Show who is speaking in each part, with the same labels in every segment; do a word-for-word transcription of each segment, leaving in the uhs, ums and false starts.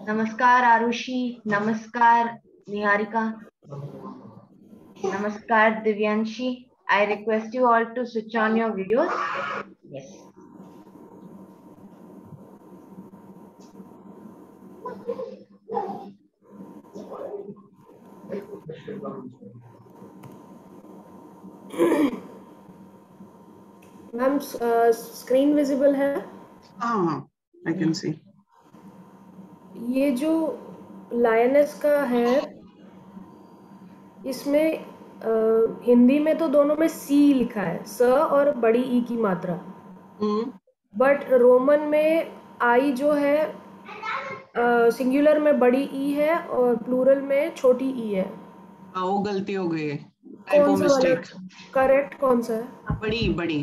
Speaker 1: नमस्कार आरुषि, नमस्कार निहारिका, नमस्कार Divyanshi. I request you all to switch on your videos. Yes.
Speaker 2: Ma'am screen visible है?
Speaker 3: हाँ, I can see.
Speaker 2: ये जो लायनेस का है, इसमें आ, हिंदी में तो दोनों में सी लिखा है, स और बड़ी ई की मात्रा, बट रोमन में आई जो है सिंगुलर में बड़ी ई है और प्लूरल में छोटी ई है.
Speaker 3: हाँ, वो गलती हो गई है.
Speaker 2: कौन सा वाला करेक्ट कौन सा है?
Speaker 3: बड़ी बड़ी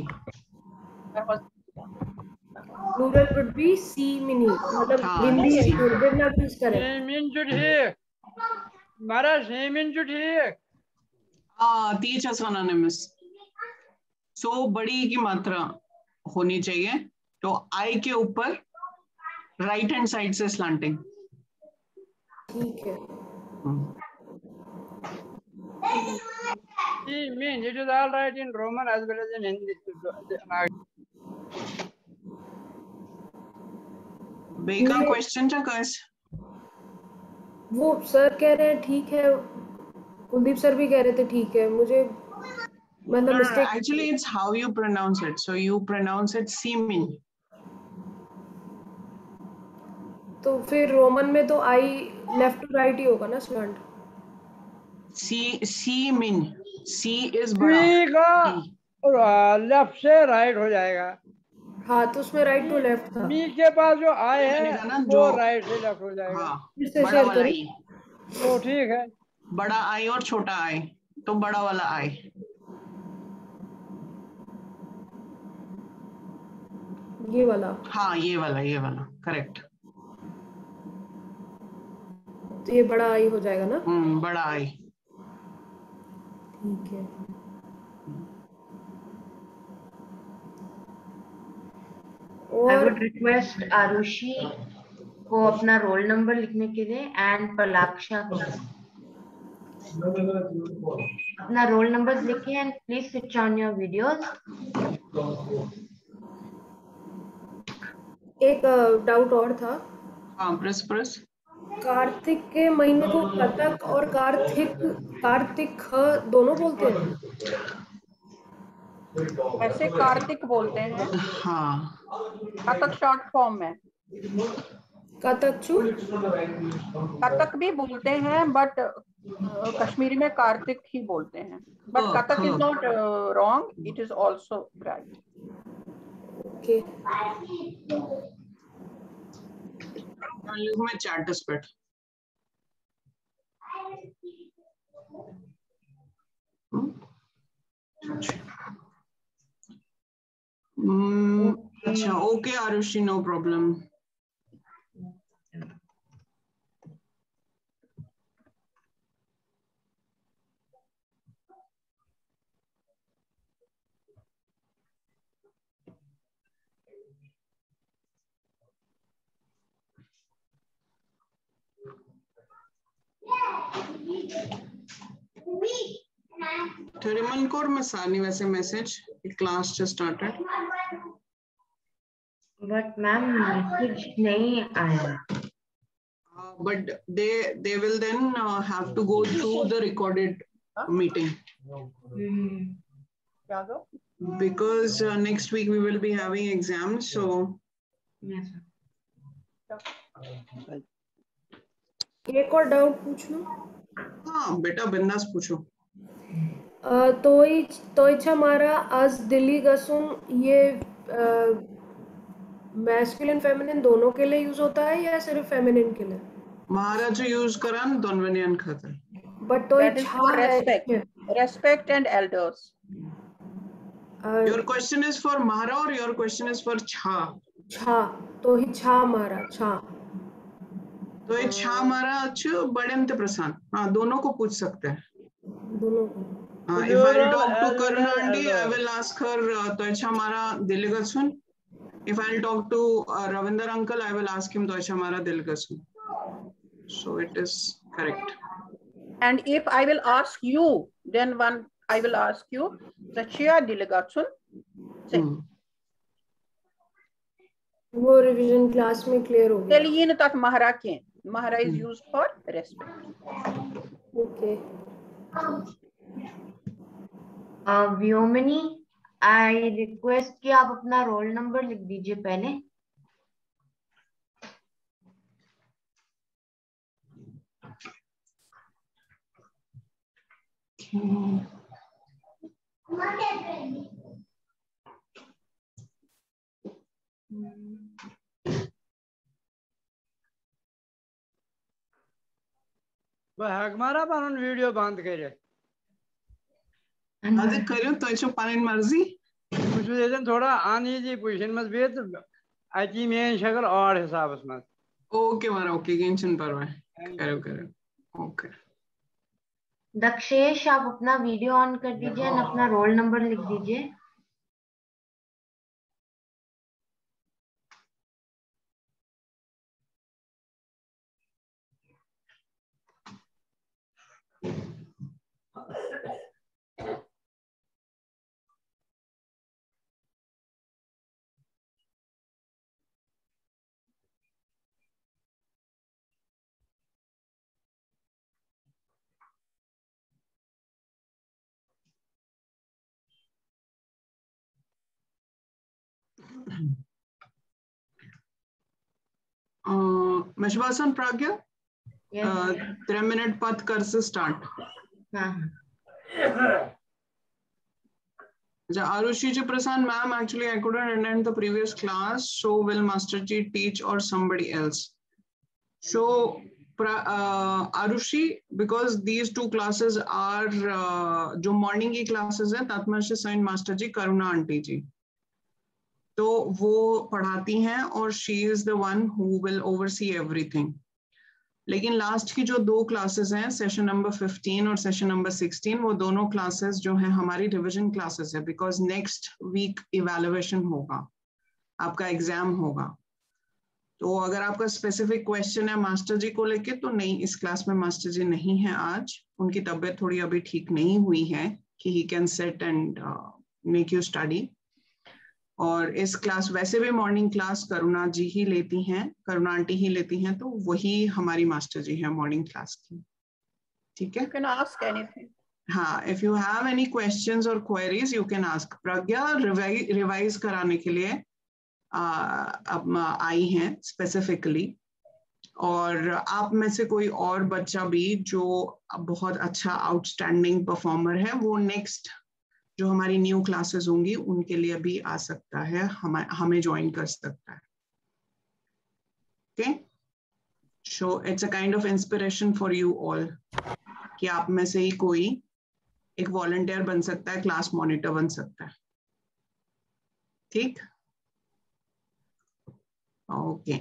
Speaker 2: plural would be C mini. मतलब
Speaker 3: हाँ,
Speaker 2: Hindi
Speaker 3: C.
Speaker 2: Devanagari is correct.
Speaker 4: सेमिन जो ठीक मारा सेमिन जो ठीक
Speaker 3: हाँ, तीच एसोनिमस. सो बड़ी की मात्रा होनी चाहिए, तो आई के ऊपर राइट हैंड साइड से स्लैंटिंग.
Speaker 2: ठीक है.
Speaker 4: See, means it is all right in Roman as well as in Hindi.
Speaker 3: बेका क्वेश्चन था कैस?
Speaker 2: वो सर कह रहे हैं ठीक है, कुलदीप सर भी कह रहे थे ठीक है. मुझे मतलब mistake.
Speaker 3: Actually, it's how you pronounce it. So you pronounce it semen.
Speaker 2: तो फिर रोमन में तो आई लेफ्ट टू राइट ही होगा ना slant.
Speaker 3: C semen. C is बड़ा.
Speaker 4: C का लेफ्ट से राइट हो जाएगा.
Speaker 2: हाँ, तो उसमें राइट टू लेफ्ट था.
Speaker 4: मी के पास जो आई है
Speaker 3: ना,
Speaker 4: वो
Speaker 3: जो
Speaker 4: राइट से लेफ्ट हो जाएगा.
Speaker 3: हाँ,
Speaker 2: इससे
Speaker 3: बड़ा
Speaker 2: शेयर
Speaker 3: वाला
Speaker 2: करो.
Speaker 3: आई.
Speaker 4: तो ठीक है.
Speaker 3: बड़ा आई और छोटा आई, तो बड़ा वाला आई.
Speaker 2: ये वाला.
Speaker 3: हाँ, ये वाला ये वाला करेक्ट.
Speaker 2: तो ये बड़ा आई हो जाएगा ना.
Speaker 3: हम्म बड़ा आई.
Speaker 2: ठीक है.
Speaker 1: I would request आरुषि को अपना रोल नंबर लिखने के लिए एंड पलाक्षा को अपना रोल नंबर लिखे and please switch on your videos.
Speaker 2: एक डाउट और था.
Speaker 3: हाँ, प्रेस प्रेस.
Speaker 2: कार्तिक के महीने को कतक और कार्तिक कार्तिक दोनों बोलते हैं.
Speaker 5: वैसे कार्तिक बोलते हैं.
Speaker 3: हाँ,
Speaker 5: कथक शॉर्ट फॉर्म में.
Speaker 2: कथक चू
Speaker 5: कथक भी बोलते हैं, बट कश्मीरी में कार्तिक ही बोलते हैं. But Kathak is not wrong, it is also right.
Speaker 2: Okay.
Speaker 3: में चैट स्पेट. अच्छा, okay Arushi, no problem. Thuriman ko masani वैसे message class just started.
Speaker 1: But ma'am message नहीं आया.
Speaker 3: Uh, but they they will then uh, have to go through the recorded meeting.
Speaker 1: Hmm.
Speaker 3: Because uh, next week we will be having exams, so.
Speaker 1: Yes, sir.
Speaker 2: एक और doubt पूछ लूं?
Speaker 3: हाँ बेटा बिंदास पूछो.
Speaker 2: तोई तोइचा मारा आज दिल्ली गसुम ये मैस्कुलिन फेमिनिन दोनों के लिए यूज होता है या सिर्फ फेमिनिन के लिए?
Speaker 3: महाराज यूज करान दोनों खाता.
Speaker 2: बट तो
Speaker 5: respect respect and elders.
Speaker 3: Your question is for Mahara or your question is for Chha?
Speaker 2: Chha. तो ही छा मारा छा.
Speaker 3: तो ये छा मारा अच्छे बड़े अंत प्रसान. हाँ, दोनों को पूछ सकते हैं.
Speaker 2: दोनों को.
Speaker 3: हाँ, if I will talk to Karuna Aunty, I will ask her तो ये छा मारा दिल्ली का सुन. If I will talk to uh, Ravinder uncle, I will ask him तो ये छा मारा दिल्ली का सुन. So it is correct.
Speaker 5: And if I will ask you, then one I will ask you, Zachia Delegation.
Speaker 3: Hmm.
Speaker 2: वो revision class में clear हो गया.
Speaker 5: Teliyin tak mahara ke. Mahara is used for respect.
Speaker 2: Okay.
Speaker 1: uh, Vyomini, I request कि आप अपना roll number लिख दीजिए पहले.
Speaker 4: हमारा पान वीडियो बंद करे
Speaker 3: आदि करियो तो ऐसे पानी मर्जी
Speaker 4: कुछ देन थोड़ा अनईजी पोजीशन में बेत अति मेन शक्ल और हिसाब में.
Speaker 3: ओके मारा ओके टेंशन परवाह करो करो ओके.
Speaker 1: दक्षेश, आप अपना वीडियो ऑन कर दीजिए और अपना रोल नंबर लिख दीजिए.
Speaker 3: मशवासन प्राज्ञा त्रे मिनट पथ कर से start. Arushi ji Prasan ma'am, actually I couldn't attend the previous class, so will Master Ji teach or somebody else? So uh, Arushi, because these two classes are uh, जो morning की classes हैं, Tatmash Sain Master Ji, Karuna Aunty Ji, तो वो पढ़ाती हैं और she is the one who will oversee everything. लेकिन last की जो दो क्लासेस हैं, सेशन नंबर फिफ्टीन और सेशन नंबर सिक्सटीन, वो दोनों क्लासेस जो हैं हमारी रिवीजन क्लासेस है, बिकॉज नेक्स्ट वीक इवैल्यूएशन होगा, आपका एग्जाम होगा. तो अगर आपका स्पेसिफिक क्वेश्चन है मास्टर जी को लेके, तो नहीं, इस क्लास में मास्टर जी नहीं है आज, उनकी तबीयत थोड़ी अभी ठीक नहीं हुई है कि he can sit and make you study. और इस क्लास वैसे भी मॉर्निंग क्लास करुणा जी ही लेती हैं, करुणा आंटी ही लेती हैं, तो वही हमारी मास्टर जी हैं मॉर्निंग क्लास की. ठीक है.
Speaker 5: You can ask anything.
Speaker 3: हाँ, if you have any questions or queries you can ask. Pragya revise revise कराने के लिए अब आई हैं स्पेसिफिकली, और आप में से कोई और बच्चा भी जो बहुत अच्छा आउटस्टैंडिंग परफॉर्मर है, वो नेक्स्ट जो हमारी न्यू क्लासेस होंगी उनके लिए भी आ सकता है, हम हमें ज्वाइन कर सकता है. Okay, so it's a kind of inspiration for you all कि आप में से ही कोई एक वॉलंटियर बन सकता है, क्लास मॉनिटर बन सकता है. ठीक, okay.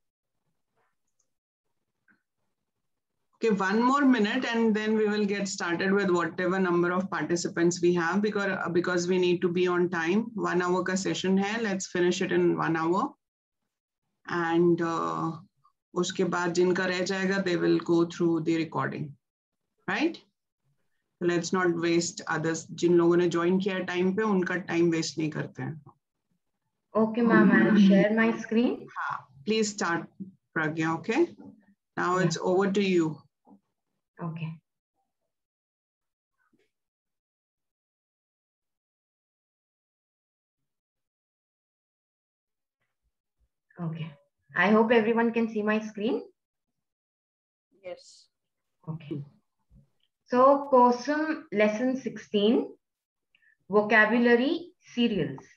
Speaker 3: Okay, one more minute and then we will get started with whatever number of participants we have, because because we need to be on time. One hour ka session hai, let's finish it in one hour. And uh, uske baad jinka reh jayega, they will go through the recording, right? So let's not waste others. Jin logon ne join kiya time pe, unka time waste nahi karte hain.
Speaker 1: Okay, ma'am, I'll share my screen.
Speaker 3: हाँ, please start, Pragya. Okay, now yeah. It's over to you.
Speaker 1: Okay. Okay. I hope everyone can see my screen.
Speaker 5: Yes.
Speaker 1: Okay. So, Kosam lesson sixteen, vocabulary cereals.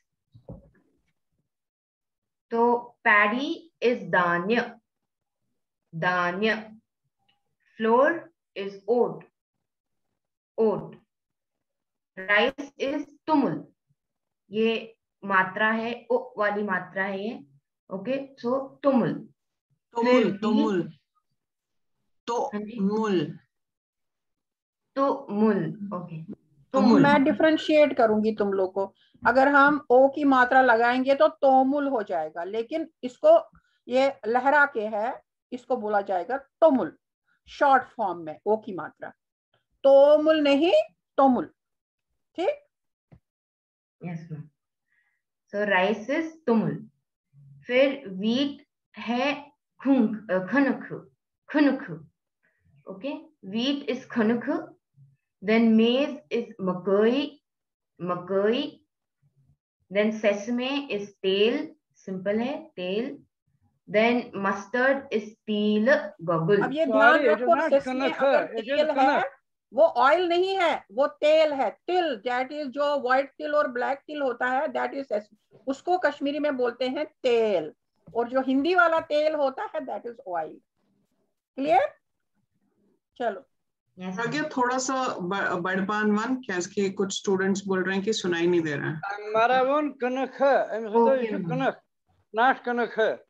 Speaker 1: So, paddy is dhanya. Dhanya. Flour is oat. Oat. Rice is tumul. ये मात्रा है, ओ वाली मात्रा है ये. Okay, सो तुमुल.
Speaker 3: तुमुल तुमुल तो मुल
Speaker 1: तो मुल. ओके,
Speaker 5: तुमुल. मैं डिफरेंशिएट करूंगी तुम लोग को. अगर हम ओ की मात्रा लगाएंगे तो तोमुल हो जाएगा, लेकिन इसको ये लहरा के है, इसको बोला जाएगा तोमुल, शॉर्ट फॉर्म में ओ की मात्रा, तोमुल नहीं तोमुल, ठीक?
Speaker 1: Yes ma'am. So rice is तुमुल। फिर वीट है खुंक खनुख खनुख, ओके, वीट इज खनुख। देन मेज इज मकई मकई। देन सेसमे इज तेल, सिंपल है तेल। देन मस्टर्ड इज तिल गगुल।
Speaker 5: अब ये ध्यान
Speaker 4: Sorry, it is
Speaker 5: रखो,
Speaker 4: not
Speaker 5: सेसमे
Speaker 4: कनक,
Speaker 5: अगर
Speaker 4: it is
Speaker 5: तेल है
Speaker 4: कनक.
Speaker 5: वो ऑयल नहीं है, वो तेल है, तिल, दैट इज जो व्हाइट तिल और ब्लैक तिल होता है, दैट इज, उसको कश्मीरी में बोलते हैं तेल, और जो हिंदी वाला तेल होता है दैट इज ऑयल। क्लियर? चलो
Speaker 1: Yes,
Speaker 3: आगे थोड़ा सा ब- बड़पान वन, क्या कुछ स्टूडेंट्स बोल रहे हैं कि सुनाई नहीं दे रहा है।
Speaker 4: Maravon Kanakha. I'm so
Speaker 1: Okay,
Speaker 4: you
Speaker 1: ma'am.
Speaker 4: Kanak, not Kanakha.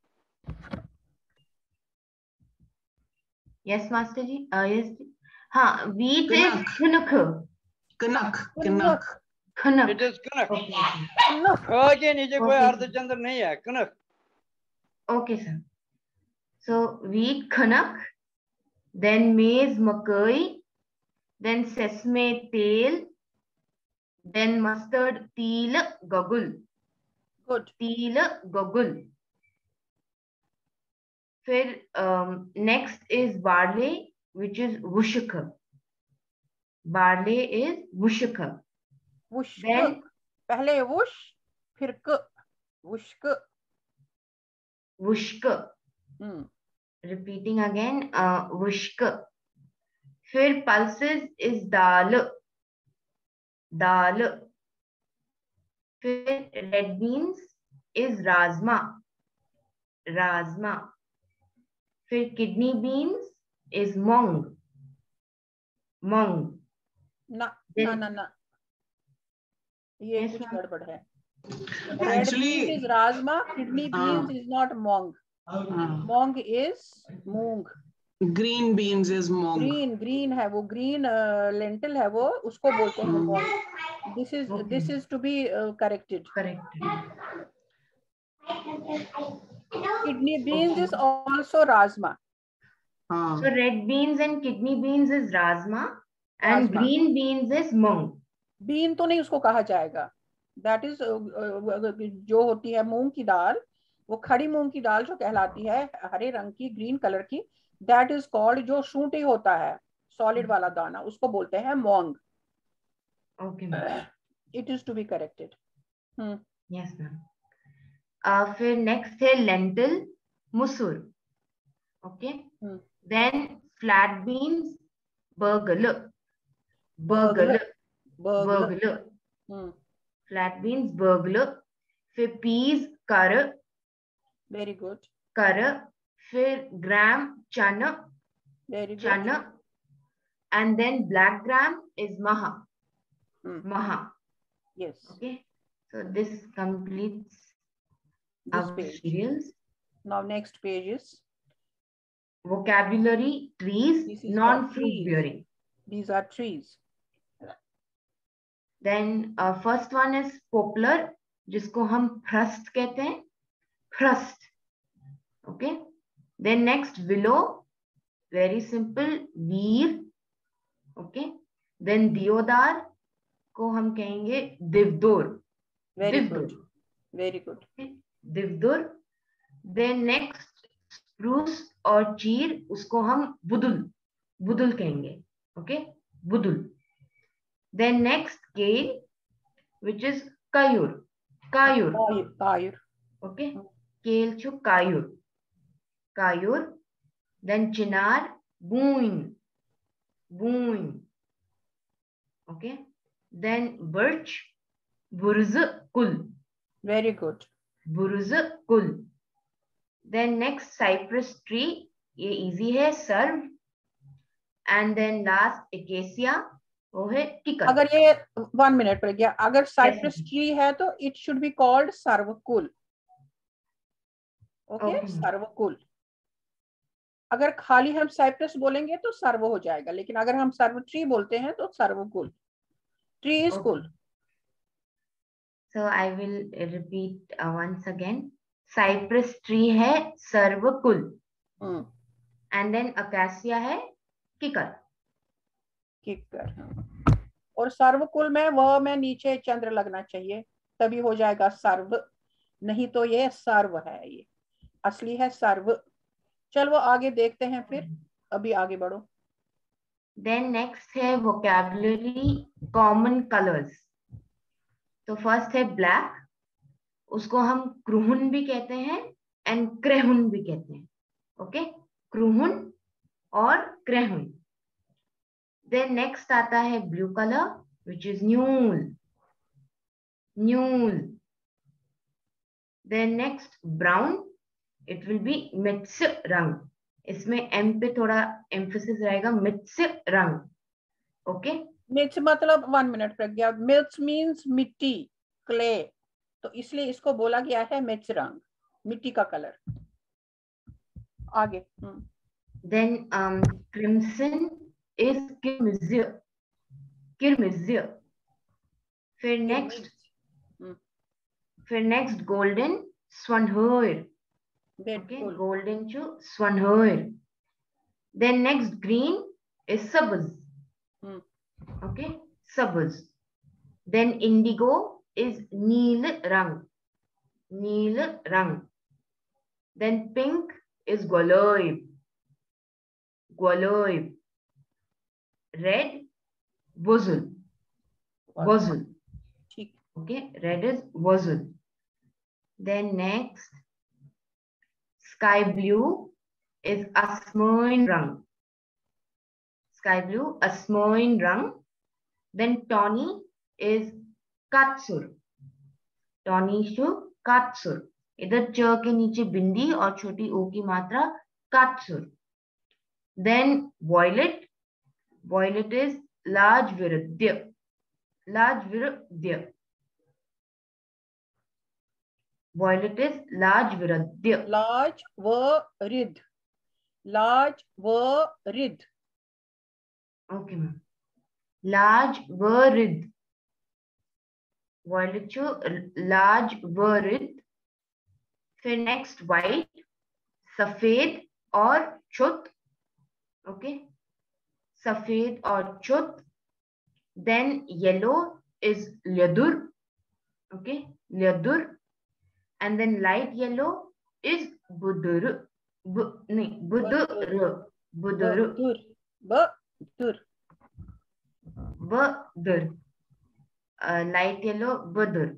Speaker 1: yes master ji, uh, yes ji. हाँ, wheat is
Speaker 3: Kanak
Speaker 1: खनुख
Speaker 3: Kanak Kanak
Speaker 1: Khanak.
Speaker 4: It is Kanak.
Speaker 1: Okay, okay.
Speaker 4: ख के नीचे कोई
Speaker 1: Okay.
Speaker 4: अर्धचंद्र नहीं है, कनक.
Speaker 1: Okay, sir. So wheat खनक, then maize मकई, then sesame तेल, then mustard तिल गगुल,
Speaker 5: गुड,
Speaker 1: तिल गगुल। फिर next is barley which is वुशक, बार्ले इज वुशक।
Speaker 5: वुश्क,
Speaker 1: Then
Speaker 5: पहले वुश फिर क, वुश्क।
Speaker 1: वुश्क,
Speaker 5: हम्म,
Speaker 1: repeating again, uh, वुश्क। फिर pulses is दाल, दाल। फिर red beans is rajma, rajma. फिर kidney beans is मूंग, मूंग।
Speaker 5: ना ना
Speaker 1: Then-
Speaker 5: ना ना, ये
Speaker 1: Yes,
Speaker 5: कुछ
Speaker 1: ma'am.
Speaker 5: गड़बड़ है। Red
Speaker 3: Actually,
Speaker 5: beans is rajma, kidney beans is not moong, moong is moong.
Speaker 3: Green beans is moong.
Speaker 5: Green, green है वो, ग्रीन लेंटिल है वो, उसको बोलते हैं moong. This is
Speaker 1: Okay.
Speaker 5: This is to be corrected.
Speaker 1: correct।
Speaker 5: Kidney beans is also rajma.
Speaker 3: हाँ
Speaker 1: So red beans and kidney beans is rajma and
Speaker 5: rajma.
Speaker 1: green beans is moong.
Speaker 5: Bean तो नहीं उसको कहा जाएगा, दैट इज जो होती है मूंग की दाल, वो खड़ी मूंग की दाल जो कहलाती है, हरे रंग की, ग्रीन कलर की, दैट इज कॉल्ड, जो शूंठी होता है सॉलिड वाला दाना, उसको बोलते हैं moong.
Speaker 1: Okay, ma'am.
Speaker 5: It is to be corrected.
Speaker 1: Yes, ma'am. Uh, फिर next है lentil, मुसूर। Okay.
Speaker 5: Hmm.
Speaker 1: Then flat beans, बगल, बगल, बगल। Flat beans, बगल। फिर peas, कर,
Speaker 5: वेरी गुड,
Speaker 1: कर। फिर gram, chana,
Speaker 5: very good.
Speaker 1: Chana. And then black gram is maha, maha.
Speaker 5: यस,
Speaker 1: Okay. So this completes
Speaker 5: this
Speaker 1: our
Speaker 5: page.
Speaker 1: serials.
Speaker 5: Now next page is,
Speaker 1: Vocabulary, trees,
Speaker 5: This is
Speaker 1: non-fruit
Speaker 5: trees.
Speaker 1: bearing.
Speaker 5: these are trees.
Speaker 1: Then uh, first one is poplar, जिसको हम thrust कहते हैं, thrust. Okay. Then next willow, very simple, veer. Okay. Then deodar को हम कहेंगे दिवदुर,
Speaker 5: very
Speaker 1: दिवदुर,
Speaker 5: good, very good.
Speaker 1: okay? दिवदुर। Then next spruce और चीर, उसको हम बुदुल, बुदुल कहेंगे, okay? बुदुल। Then next kale, which is kayur, kayur,
Speaker 5: कायुर, कायुर।
Speaker 1: okay? Kale chu kayur, kayur. Then chinar, boon, boon, okay? Then birch, burz kul,
Speaker 5: very good.
Speaker 1: burz kul. Then next cypress tree, ये easy है, serve. And then last acacia, वो है टिकर।
Speaker 5: अगर ये one minute पर गया, अगर साइप्रस
Speaker 1: Yes,
Speaker 5: ट्री है तो इट शुड बी कॉल्ड सर्वकुल। Okay,
Speaker 1: Okay.
Speaker 5: सर्वकुल। अगर खाली हम साइप्रस बोलेंगे तो सर्व हो जाएगा, लेकिन अगर हम सर्व ट्री बोलते हैं तो सर्वकुल। Tree is
Speaker 1: Okay.
Speaker 5: कुल।
Speaker 1: So I will repeat uh, once again. Cypress tree है सर्वकुल, एंड देन अकासिया है किकर।
Speaker 5: किकर। और सर्वकुल में वह में नीचे चंद्र लगना चाहिए, तभी हो जाएगा सर्व, नहीं तो ये सर्व है, ये असली है सर्व। चल वो आगे देखते हैं फिर, अभी आगे बढ़ो।
Speaker 1: देन नेक्स्ट है वोकैबुलरी कॉमन कलर्स। तो फर्स्ट है ब्लैक, उसको हम क्रूहुन भी कहते हैं एंड क्रेहुन भी कहते हैं। ओके, क्रूहुन और क्रेहुन। देन नेक्स्ट आता है ब्लू कलर विच इज न्यूल, न्यूल। Then next brown, it will be मिट्स रंग, इसमें एम पे थोड़ा एम्फोसिस रहेगा, मिट्स रंग। ओके,
Speaker 5: मिट्स मतलब वन मिनट प्रज्ञा, मिट्स मीन्स मिट्टी, क्ले, तो इसलिए इसको बोला गया है मिट्स रंग, मिट्टी का कलर। आगे।
Speaker 1: देन क्रिम्सन इज किर्मिज़, किर्मिज़। फिर नेक्स्ट फिर नेक्स्ट गोल्डन स्वानहर। ओके, गोल्डन टू स्वानहर। देन नेक्स्ट ग्रीन इज सबज। ओके, सबज। देन इंडिगो इज नील रंग, नील रंग। Then pink is gualob, gualob. Red, wazul, wazul. Okay, red is wazul. Then next, sky blue is asmoin rang, sky blue, asmoin rang. Then tawny is katsur, tawny to katsur. इधर च के नीचे बिंदी और छोटी ओ की मात्रा, कात्सुर। देन वॉयलेट, वॉयलेट इज लार्ज विरुद्ध, लार्ज विरुद्ध, वॉयलेट इज लार्ज विरुद्ध,
Speaker 5: लार्ज व रिद, लार्ज व रिद।
Speaker 1: ओके मैम, लार्ज व रिद, वॉयलेट जो लार्ज व रिद। फिर नेक्स्ट वाइट, सफेद और चुत। ओके, सफेद और चुत। देन येलो इज ल्यदुर। ओके, ल्यदुर। And then light yellow is बुदुर, बु, नहीं बुदुर, बुदुर,
Speaker 5: बुदुर,
Speaker 1: बुदुर, लाइट येलो बुदुर।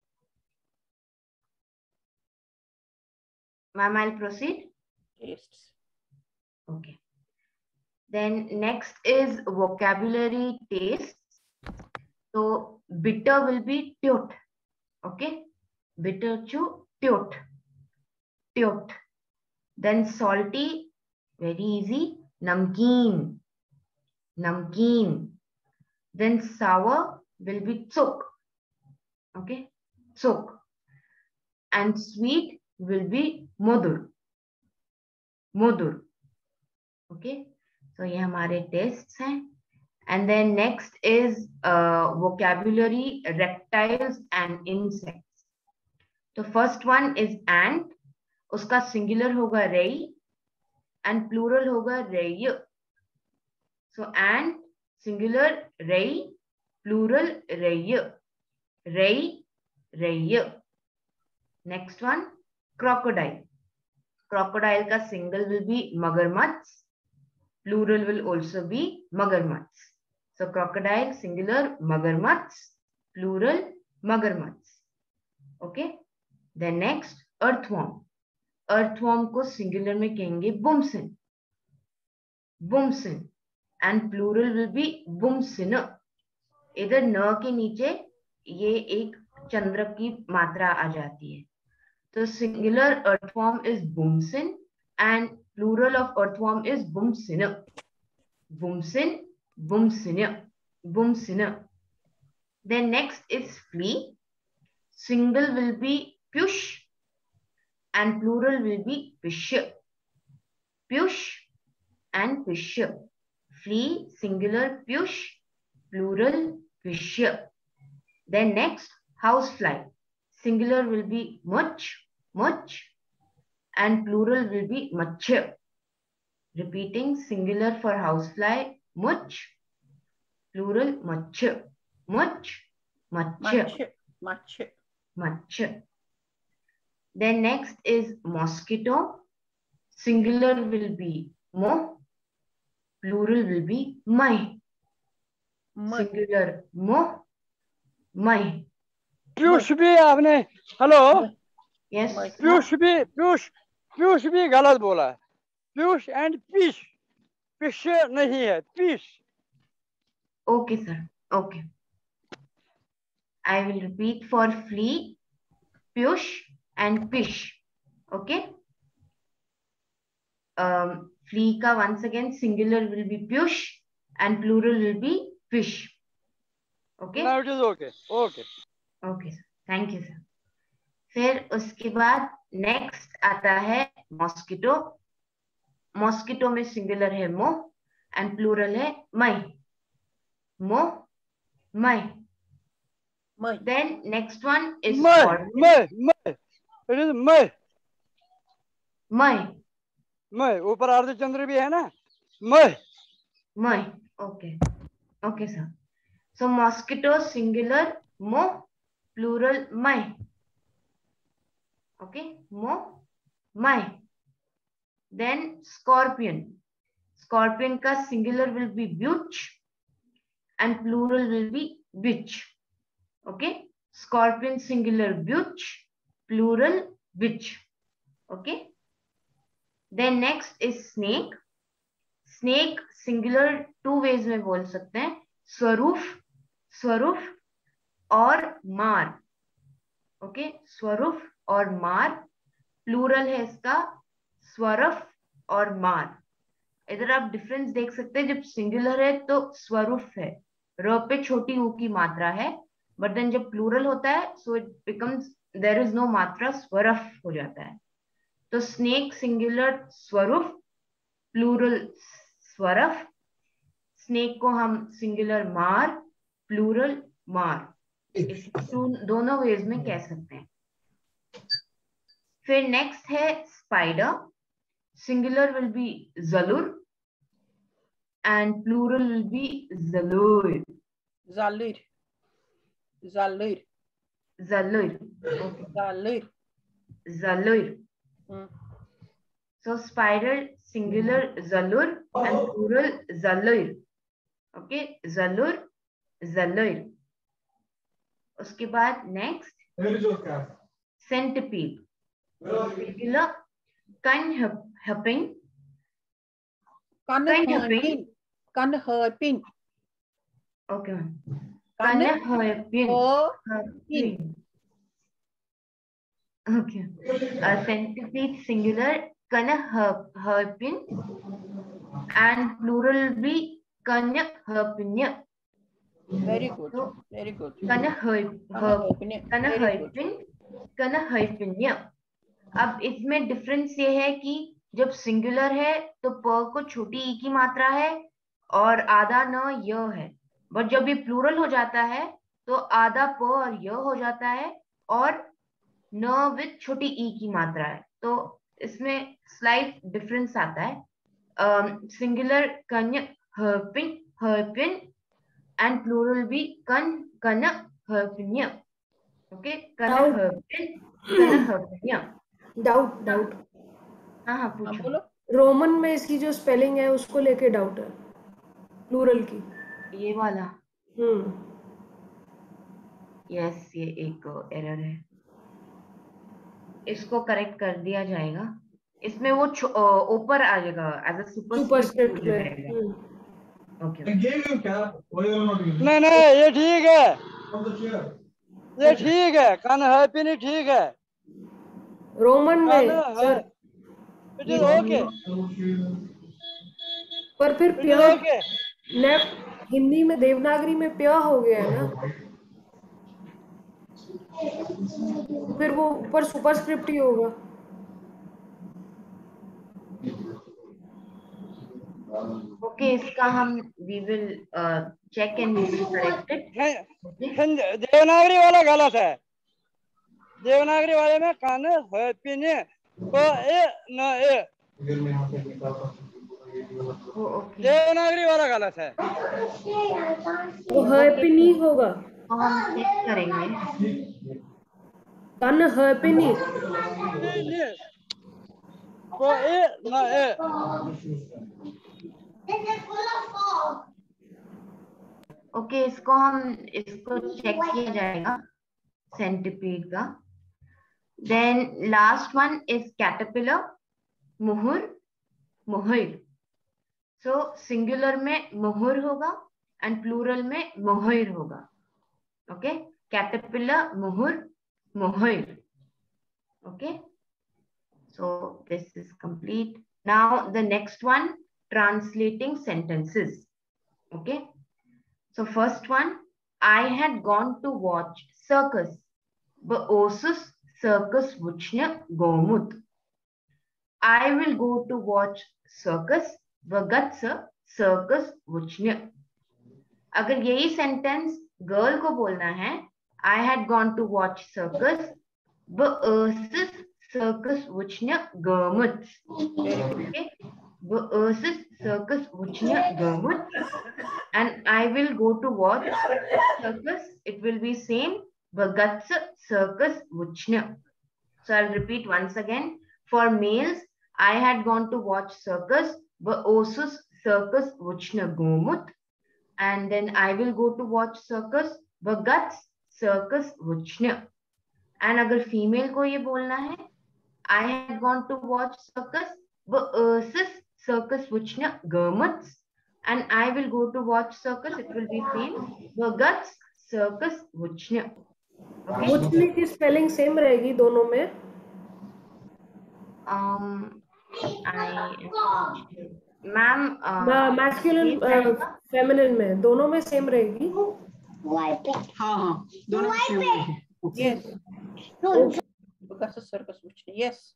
Speaker 1: Ma'am, I'll proceed.
Speaker 5: Yes.
Speaker 1: Okay. Then next is vocabulary tastes. So bitter will be tut. Okay. Bitter chu tut. Tut. Then salty, very easy. Namkeen. Namkeen. Then sour will be tsuk. Okay. Tsuk. And sweet will be modur, modur. Okay, so ये हमारे tests हैं. And then next is uh, vocabulary reptiles and insects. तो first one is ant, उसका singular होगा ray and plural होगा ray. So ant singular ray, plural ray, ray, ray. Next one, crocodile. Crocodile का single will be magarmachh, plural will also be magarmachh. So crocodile singular magarmachh, plural magarmachh. Okay. Then next, earthworm. Earthworm को singular में कहेंगे bumsin, bumsin, and plural will be bumsin. इधर न के नीचे ये एक चंद्र की मात्रा आ जाती है. So singular earthworm is bumsin and plural of earthworm is bumsin. Bumsin, bumsin, bumsin. Then next is flea. Single will be push and plural will be pish. Push and pish. Flea, singular push, plural pish. Then next, housefly. Singular will be much, much, and plural will be much. Repeating, singular for housefly, much. Plural, much. Much, much.
Speaker 5: Much, much.
Speaker 1: Much. Then next is mosquito. Singular will be mo. Plural will be my. Singular mo, my.
Speaker 4: Piyush भी आपने hello
Speaker 1: Yes.
Speaker 4: Piyush भी पीयूष पीयूष भी गलत बोला है Piyush and piece पिश नहीं है पीस
Speaker 1: Okay, sir. Okay. I will repeat for flea, piyush and fish. Okay. Um, flea ka once again singular will be piyush and plural will be fish. Okay.
Speaker 4: Now it is okay. Okay.
Speaker 1: Okay, sir. Thank you, sir. फिर उसके बाद next आता है mosquito. Mosquito में singular है मो and plural है मई. मो, मई. Then next one is
Speaker 4: मैं मैं मैं it is मैं
Speaker 1: मई.
Speaker 4: मैं ऊपर अर्धचंद्र भी है ना मैं
Speaker 1: मई. Okay okay sir. So mosquito singular मो, प्लूरल मई. ओके, मो, मई. Then scorpion. Scorpion का singular will be butch and plural will be bitch. Okay, scorpion singular butch, plural bitch. Okay. Then next is snake. Snake singular two ways में बोल सकते हैं, स्वरूप, स्वरूप और मार. ओके, स्वरूप और मार. प्लूरल है इसका स्वरफ और मार. इधर आप डिफरेंस देख सकते हैं, जब सिंगुलर है तो स्वरूप है, र पे छोटी ऊ की मात्रा है, बट देन जब प्लूरल होता है so it becomes there is no मात्रा, स्वरफ हो जाता है. तो स्नेक सिंगुलर स्वरूप, प्लूरल स्वरफ. स्नेक को हम सिंगुलर मार, प्लूरल मार, इस दोनों वेज में कह सकते हैं. फिर नेक्स्ट है स्पाइडर. सिंगुलर विल बी जलुर एंड प्लूरल विल बी जलुर.
Speaker 5: Zalur. Zalur.
Speaker 1: Zalur.
Speaker 5: Zalur.
Speaker 1: Zalur.
Speaker 5: Hmm.
Speaker 1: So spider singular zalur and plural zalur. Okay, zalur, zalur. उसके बाद next centipede. Singular conhapping.
Speaker 5: Conhapping. Conhapping.
Speaker 1: Okay.
Speaker 5: Conhapping.
Speaker 1: Conhapping. Okay. A centipede singular conhapping and plural be conhapping.
Speaker 5: Very good. Very good.
Speaker 1: conhapping, conhapping. अब इसमें difference ये है कि जब singular है तो प को छोटी ई की मात्रा है और आधा न य है, बट जब ये प्लूरल हो जाता है तो आधा प और य हो जाता है और न विद छोटी ई की मात्रा है. तो इसमें स्लाइट डिफरेंस आता है. सिंगुलर कन्य हर्पिन हर्पिन एंड प्लूरल भी कन कन हर्पिन्य. ओके, कन हर्पिन कन हर्पिन्य.
Speaker 2: डाउट डाउट
Speaker 1: हाँ हाँ पूछो.
Speaker 5: बोलो.
Speaker 2: रोमन में इसकी जो स्पेलिंग है उसको लेके डाउट है, प्लूरल की.
Speaker 1: ये वाला.
Speaker 2: हम्म.
Speaker 1: यस, ये एक एरर है, इसको करेक्ट कर दिया जाएगा. इसमें वो ऊपर आ जाएगा एज अ सुपरस्क्रिप्ट में. ओके.
Speaker 4: नहीं नहीं ये ठीक है, ये ठीक है, कान हैप्पी नहीं ठीक है.
Speaker 2: रोमन में सर
Speaker 4: इट इज ओके,
Speaker 2: पर फिर प्य ने हिंदी में देवनागरी में प्य हो गया है ना, फिर वो ऊपर सुपरस्क्रिप्ट ही होगा.
Speaker 1: ओके, इसका हम we will check and we will correct it.
Speaker 4: Devanagari वाला गलत है. देवनागरी वाले में कान हैप्पी ने प ए न ए.
Speaker 1: ओके
Speaker 4: देवनागरी वाला गलत है।
Speaker 2: वो हैप्पी होगा,
Speaker 1: तो हम चेक करेंगे।
Speaker 2: कन हैप्पी
Speaker 4: नहीं नहीं, वो ए ना ए।
Speaker 1: ओके, इसको हम इसको चेक किया जाएगा सेंटिपीड का। Then last one is caterpillar, मुहुर, मुहिर। सो सिंगुलर में मुहुर होगा एंड प्लूरल में मुहिर होगा। ओके, कैटरपिलर, मुहुर, मुहिर। Okay, so this is complete. Now the next one, translating sentences. Okay, so first one, I had gone to watch circus. Beosus circus vuchne gomut. I will go to watch circus. Vagatsa circus vuchne. अगर यही sentence girl को बोलना है, I had gone to watch circus. Beosus circus vuchne gomut. Okay, beosus circus vuchne gomut. And I will go to watch circus. It will be same. Bagats circus vuchne. So I'll repeat once again. For males, I had gone to watch circus. Beosus circus vuchne gomut. And then I will go to watch circus. Bagats circus vuchne. And अगर female को ये बोलना है, I had gone to watch circus. Beosus circus vuchne gomut. And I will go to watch circus. It will be same. Bagats circus vuchne. Okay.
Speaker 2: vuchne की spelling same रहेगी दोनों में?
Speaker 1: Um, I ma'am
Speaker 2: masculine feminine में दोनों में same रहेगी?
Speaker 3: हाँ हाँ दोनों में सेम रहेगी।
Speaker 5: Yes. Bagats circus vuchne. Yes.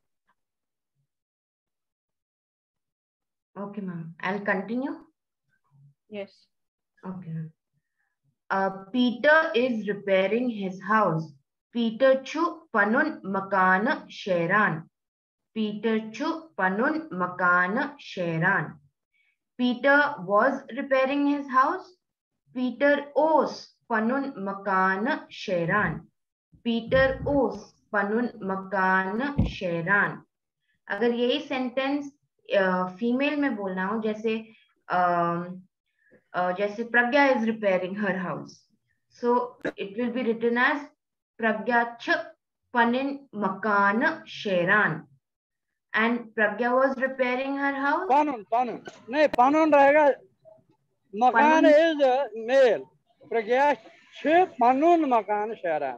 Speaker 1: Okay, ma'am. I'll continue.
Speaker 5: Yes.
Speaker 1: Okay. Uh, Peter is repairing his house. Peter chu panun makana sheran. Peter chu panun makana sheran. Peter was repairing his house. Peter os panun makana sheran. Peter os panun makana sheran. अगर यही sentence female में बोलना हो, जैसे uh, Uh, जैसे प्रज्ञा is repairing her house, so it will be written as प्रज्ञा च पनिन मकान Sheoran, and Pragya was repairing her house.
Speaker 4: पानुन पानुन नहीं, पानुन रहेगा। मकान is male. प्रज्ञा च पानुन मकान शेरान।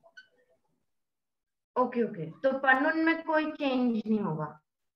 Speaker 1: ओके ओके, तो पनुन में कोई चेंज नहीं होगा।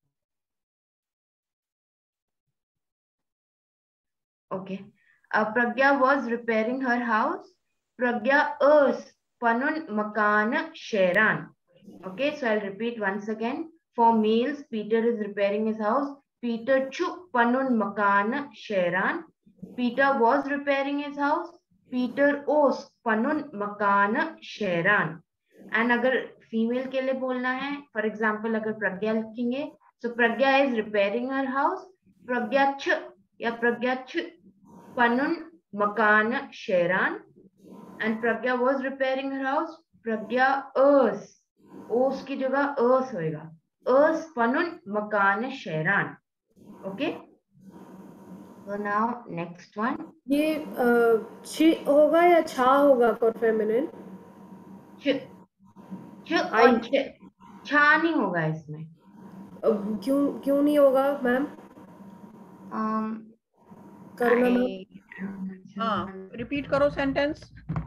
Speaker 1: Okay. Uh, Pragya was repairing her house. Pragya is panun makana sheran. Okay, so I'll repeat once again. For males, Peter is repairing his house. Peter chu panun makana sheran. Peter was repairing his house. Peter os panun makana sheran. And अगर female के लिए बोलना है, for example अगर प्रज्ञा लिखेंगे, so Pragya is repairing her house. Pragya ch या प्रज्ञा च panun makana sheran, and Pragya was repairing her house. Pragya is, os की जगह as होएगा, as panun makana sheran. Okay, so now next one.
Speaker 2: ये छि होगा या छा होगा फॉर फेमिनिन?
Speaker 1: च च और छ, छा नहीं होगा इसमें।
Speaker 2: क्यों क्यों नहीं होगा मैम?
Speaker 1: um,
Speaker 2: करना
Speaker 5: हाँ, रिपीट करो सेंटेंस।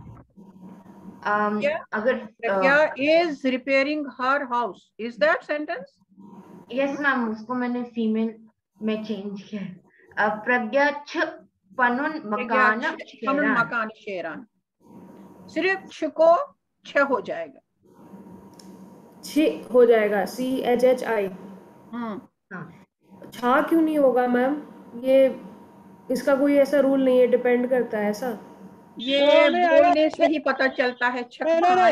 Speaker 1: um, अगर
Speaker 5: Pragya is repairing her house, is that sentence?
Speaker 1: Yes ma'am, उसको मैंने फीमेल में चेंज किया है। प्रज्ञा छ पनुन मकान
Speaker 5: पनुन मकान शेरान। सिर्फ छ को छ हो जाएगा,
Speaker 2: छी हो जाएगा, सी एच एच आई। छा क्यों नहीं होगा मैम? ये इसका कोई ऐसा रूल नहीं है, डिपेंड करता है ऐसा?
Speaker 5: ये बोलने से ही पता चलता है।
Speaker 4: छा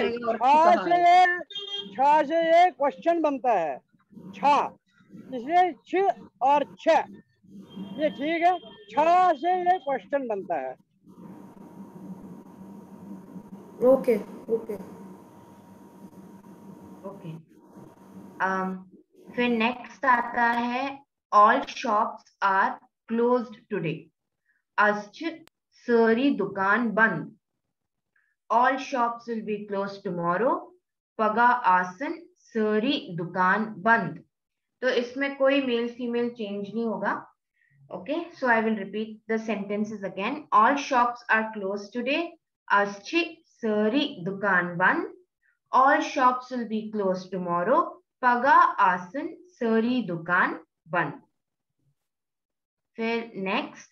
Speaker 4: से ये क्वेश्चन बनता है, छा इसलिए छ और छ ये ठीक है, छह से ये क्वेश्चन बनता है।
Speaker 2: ओके ओके
Speaker 1: ओके फिर नेक्स्ट आता है all shops are closed today. आज सारी दुकान बंद। All shops will be closed tomorrow. पगा आसन सारी दुकान बंद। तो इसमें कोई मेल फीमेल चेंज नहीं होगा। Okay, so I will repeat the sentences again. All shops are closed today. आज सारी दुकान बंद। All shops will be closed tomorrow. पगा आसन सारी दुकान बंद। फिर next,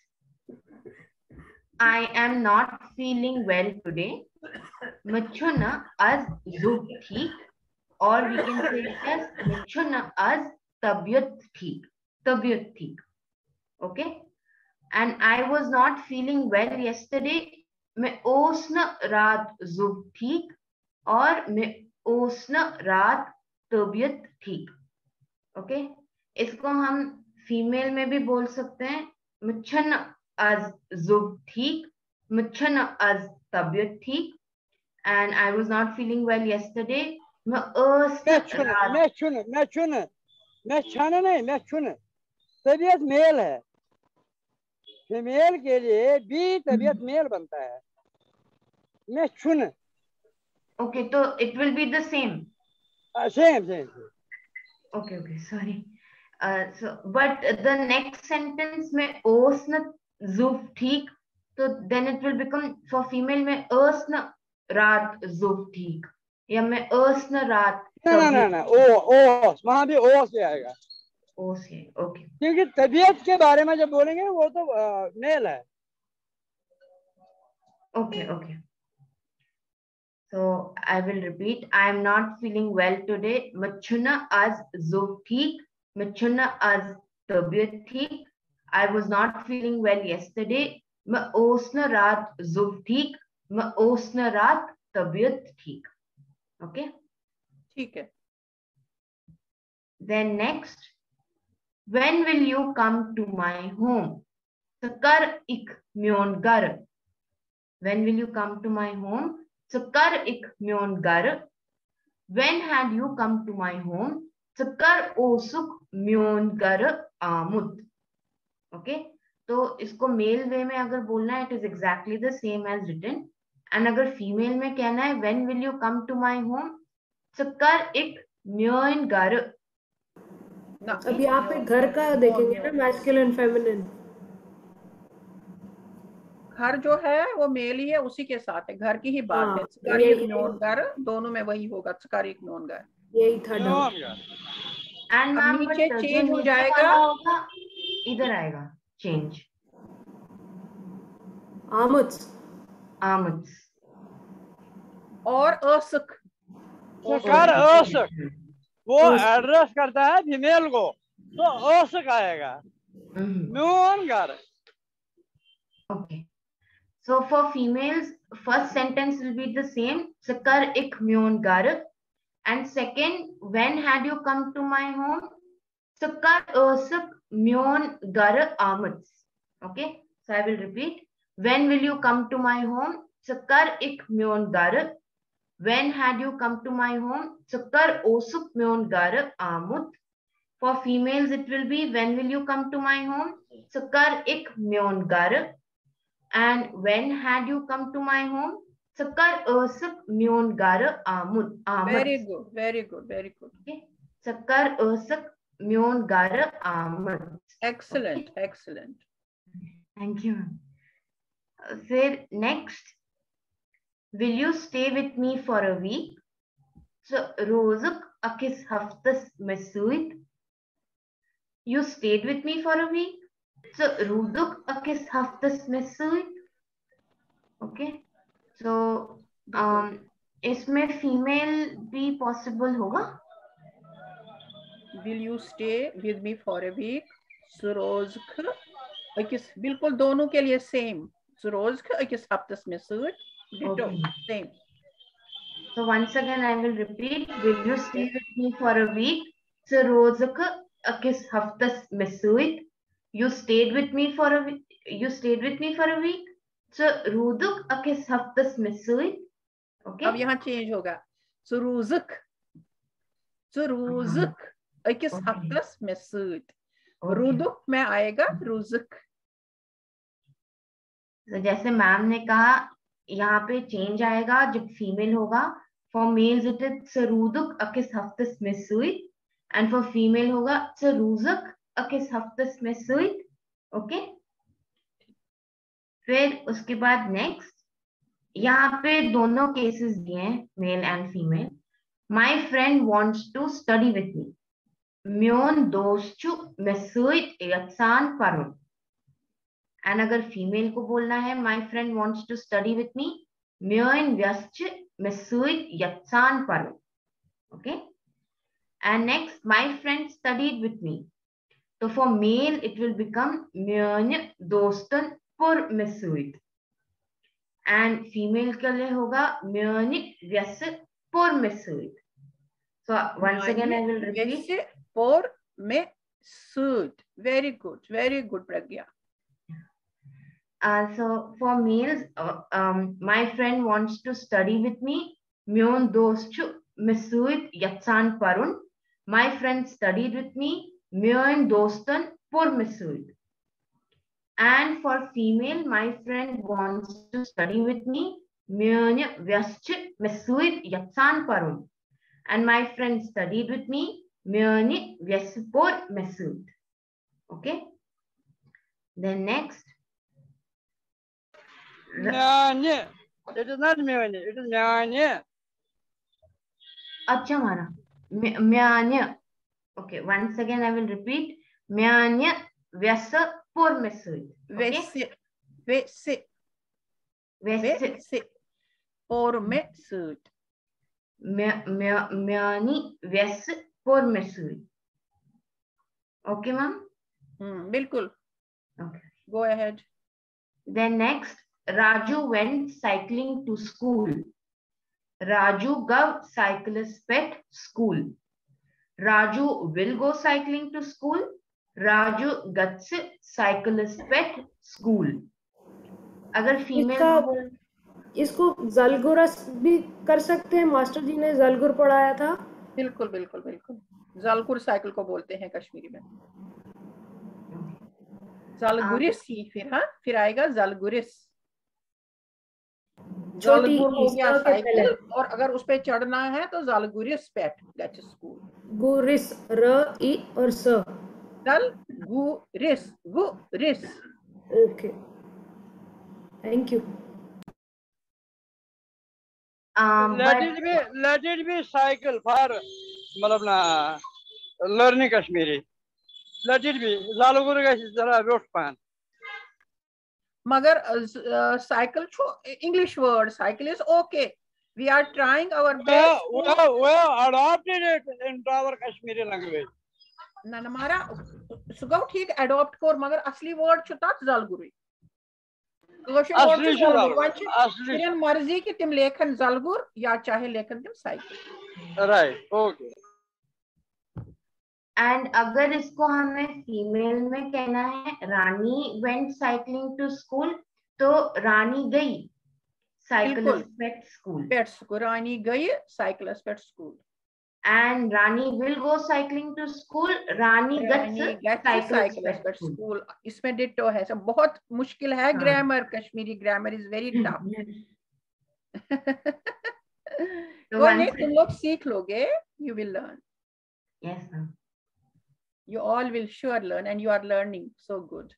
Speaker 1: I am not feeling well today. मुझे न आज जुब ठीक, और we can say it as मुझे न आज तबीयत ठीक, तबीयत ठीक. Okay, and I was not feeling well yesterday. मैं उस न रात जुब ठीक, और मैं उस न रात तबीयत ठीक। ओके, इसको हम फीमेल में भी बोल सकते हैं। मुझन आज जुब ठीक, मुझन आज तबीयत ठीक। And I was not feeling well yesterday. मैं उस
Speaker 4: मैं छुन मैं छुन मैं छुन मैं छन नहीं मैं छुन। तबीयत मेल है, फीमेल के लिए भी तबीयत मेल बनता है। मैं छुन।
Speaker 1: ओके, तो it will be the same.
Speaker 4: Same same.
Speaker 1: Okay okay, sorry. So but the next sentence में ओस न जुब ठीक, तो then it will become for female में अस न रात जुब ठीक, या मैं अस न रात।
Speaker 4: ना ना ना, ओ ओ वहां भी ओ से आएगा।
Speaker 1: ओ से, ओके।
Speaker 4: क्योंकि तबीयत के बारे में जब बोलेंगे वो तो मेल है।
Speaker 1: Okay okay, so I will repeat. I am not feeling well today. मुझे आज जुब ठीक, मुझे आज तबीयत ठीक। I was not feeling well yesterday. मैं उस न रात जुब ठीक, मैं उस न रात तबीयत ठीक। ओके,
Speaker 5: ठीक है।
Speaker 1: Then next, when will you come to my home? Sakar ik myon gar. When will you come to my home? Sakar ik myon gar. When had you come to my home? Sakar osuk myon gar amut. Okay, तो इसको mail वे में अगर बोलना है, it is exactly the same as written. And अगर female में कहना है, when will you come to my home? सककर एक म्योन घर।
Speaker 2: अब यहाँ पे घर का देखेंगे ना, मैस्कुलिन फेमिनिन।
Speaker 5: घर जो है वो मेल ही है, उसी के साथ है, घर की ही बात
Speaker 2: हाँ,
Speaker 5: है। स्कारिक नॉन घर, दोनों में वही होगा, स्कारिक नॉन घर।
Speaker 2: यही था डाउट।
Speaker 1: एंड मैम
Speaker 5: नीचे
Speaker 1: बट
Speaker 5: चेंज हो
Speaker 1: नीचे
Speaker 5: जाएगा,
Speaker 1: वाला होगा इधर आएगा चेंज।
Speaker 2: आमुद्स
Speaker 1: आमुद्स
Speaker 5: और असक।
Speaker 4: सकार असक वो एड्रेस करता है फीमेल को, तो असक आएगा। म्योन घर।
Speaker 1: Okay, so for females, first sentence will be the same. Sakar ik myon gar. And second, when had you come to my home? Sakar asak myon gar amuds. Okay, so I will repeat. When will you come to my home? Sakar ik myon gar. When had you come to my home? Sakar osuk myon gar amud. For females, it will be when will you come to my home? Sakar ik myon gar. And when had you come to my home? Sakar asak myon gar amud.
Speaker 5: Very good, very good, very good.
Speaker 1: Okay. Sakar asak myon gar amud.
Speaker 5: Excellent, okay. Excellent.
Speaker 1: Thank you. Then next, will you stay with me for a week? So rozuk akis haftas mesuit. You stayed with me for a week. So ruduk akis haftas mesuit. Okay, so um, इसमें female भी possible होगा।
Speaker 5: Will you stay with me for a week? सुरोज़ अकिस, बिल्कुल दोनों के लिए same. सुरोज़ अकिस हफ्तस में सूट, ditto same.
Speaker 1: So once again I will repeat. Will you stay with me for a week? सुरोज़ अकिस हफ्तस में सूट. You stayed with me for a week. You stayed with me for a week. So Ruduk akis haftas mesui. Okay.
Speaker 5: अब यहाँ change होगा. So Ruzuk. So Ruzuk akis haftas mesui. Ruduk में आएगा Ruzuk.
Speaker 1: तो जैसे मैम ने कहा यहाँ पे चेंज आएगा जब फीमेल होगा. फॉर मेल्स इट इज सरूदुक अकिस हफ्तस मेसुइत एंड फॉर फीमेल होगा सरूजुक अकिस हफ्तस मेसुइत. ओके. फिर उसके बाद नेक्स्ट यहाँ पे दोनों केसेस दिए हैं, male and female. My friend wants to study with me. म्योन दोस्तु मेसुइत यत्सान परुन. एंड अगर फीमेल को बोलना है my friend wants to study with me, म्योन व्यस्च मेसुइत यत्सान परुन. Okay. And next my friend studied with me. तो for male it will become म्योन दोस्तन पुर मेसुइत एंड फीमेल के लिए होगा म्योन व्यस पुर मेसुइत. So once again I will repeat
Speaker 5: पुर मेसुइत. Very good, very good Pragya.
Speaker 1: Uh, so for males, uh, um, my friend wants to study with me. Myon dostu mesuit yatsan parun. My friend studied with me. Myon dostan pur mesuit. And for female, my friend wants to study with me. Myon vyasch mesuit yatsan parun. And my friend studied with me. Myon vyasipor mesuit. Okay. Then next.
Speaker 4: Nyanye. It is not Myanye, it is Nyanye.
Speaker 1: अच्छा माना. म्यान्य. Okay, once again I will repeat. म्यान्य व्यस पुर मेसुइत.
Speaker 5: वैसे वैसे वैसे पुर मेसुइत.
Speaker 1: म्यानी व्यस पुर मेसुइत. Okay, ma'am?
Speaker 5: Hmm, बिल्कुल.
Speaker 1: Okay.
Speaker 5: Go ahead.
Speaker 1: Then next, Raju went cycling to school. Raju gave cyclist pet school. Raju will go cycling to school. Raju gets cyclist pet school. अगर फीमेल
Speaker 2: इसका इसको जलगुरस भी कर सकते हैं. मास्टर जी ने जलगुर पढ़ाया था.
Speaker 5: बिल्कुल बिल्कुल बिल्कुल. जलगुर साइकिल को बोलते हैं कश्मीरी में. जलगुरिस ही फिर हाँ फिर आएगा जलगुरिस. जलगुर हो गया साइकिल और अगर उस पे चढ़ना है तो जलगुरिस पेट. That is school.
Speaker 2: गुरिस र ई और स.
Speaker 5: जलगुरिस गुरिस.
Speaker 2: Okay. Thank you.
Speaker 1: Um,
Speaker 4: let
Speaker 1: but,
Speaker 4: it be, let it be cycle for मतलब ना learning Kashmiri. Let it be. Zaluguru का जरा रोट पान.
Speaker 5: मगर साइकिल छो English word. Cycle is okay. We are trying our best.
Speaker 4: We have, we have adopted it into our Kashmiri language.
Speaker 5: ना हमारा सुगौ ठीक adopt कोर मगर असली वर्ड छुता जलगुरी. असली असली मर्जी कि तुम लेखन जलगुर या चाहे लेखन तुम साइकिल.
Speaker 4: राइट. ओके.
Speaker 1: एंड अगर इसको हमें फीमेल में कहना है Rani went cycling to school तो रानी गई साइकिलिस्ट पेट स्कूल.
Speaker 5: पेट स्कूल. रानी गई साइकिलिस्ट पेट school.
Speaker 1: And Rani will go cycling to school. Rani गेट्स साइकिलिस्ट पेट स्कूल.
Speaker 5: इसमें डिटो है. सब बहुत मुश्किल है. Grammar Kashmiri grammar is very tough. तो तुम लोग सीख लोगे. You will learn.
Speaker 1: Yes ma'am.
Speaker 5: You all will sure learn and you are learning so good.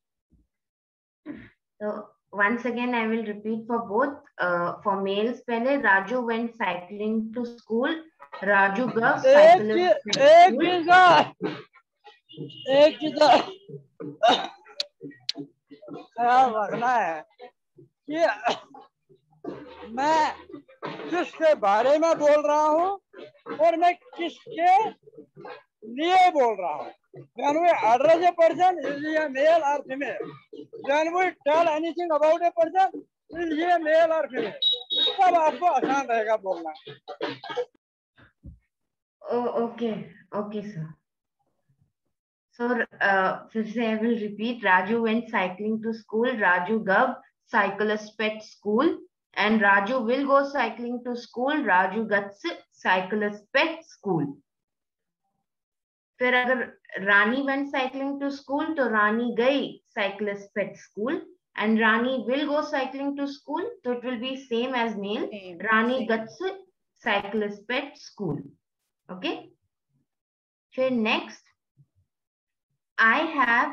Speaker 1: So once again I will repeat for both. Uh, for males पहले Raju went cycling to school. Raju gave cyclist to school.
Speaker 4: एक चीज़ एक चीज़ ख्याल रखना है कि मैं किसके बारे में बोल रहा हूँ और मैं किसके लिए बोल रहा हूँ. When we address a person, is he a male or female? When we tell anything about a person, is he a male or female? तब आपको आसान रहेगा बोलना.
Speaker 1: Oh, okay, okay, sir. So uh, फिर से I will repeat. Raju went cycling to school. Raju gov cyclist pet school. And Raju will go cycling to school. Raju gets cyclist pet school. फिर अगर रानी went cycling to school तो रानी गई cyclist pet school. And Rani will go cycling to school, so it will be same as Neil.
Speaker 5: Same,
Speaker 1: Rani
Speaker 5: same.
Speaker 1: gets cyclist pet school. Okay. So next, I have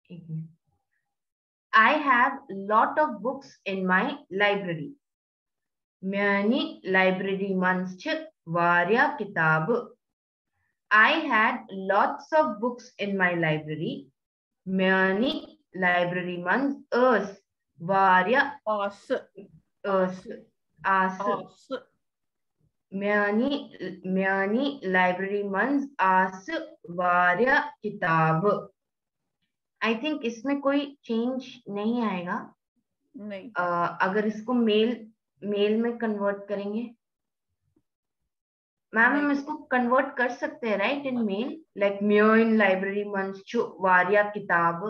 Speaker 1: I have lot of books in my library. Many library months varya kitab. I had lots of books in my library. Many library months us varya
Speaker 5: Us.
Speaker 1: us as
Speaker 5: Us.
Speaker 1: many many library months as varya kitab. I think इसमें कोई change नहीं आएगा.
Speaker 5: नहीं.
Speaker 1: uh, अगर इसको male male में convert करेंगे ma'am हम इसको कन्वर्ट कर सकते हैं राइट इन मेल लाइक म्यो इन लाइब्रेरी मंच वारिया किताब.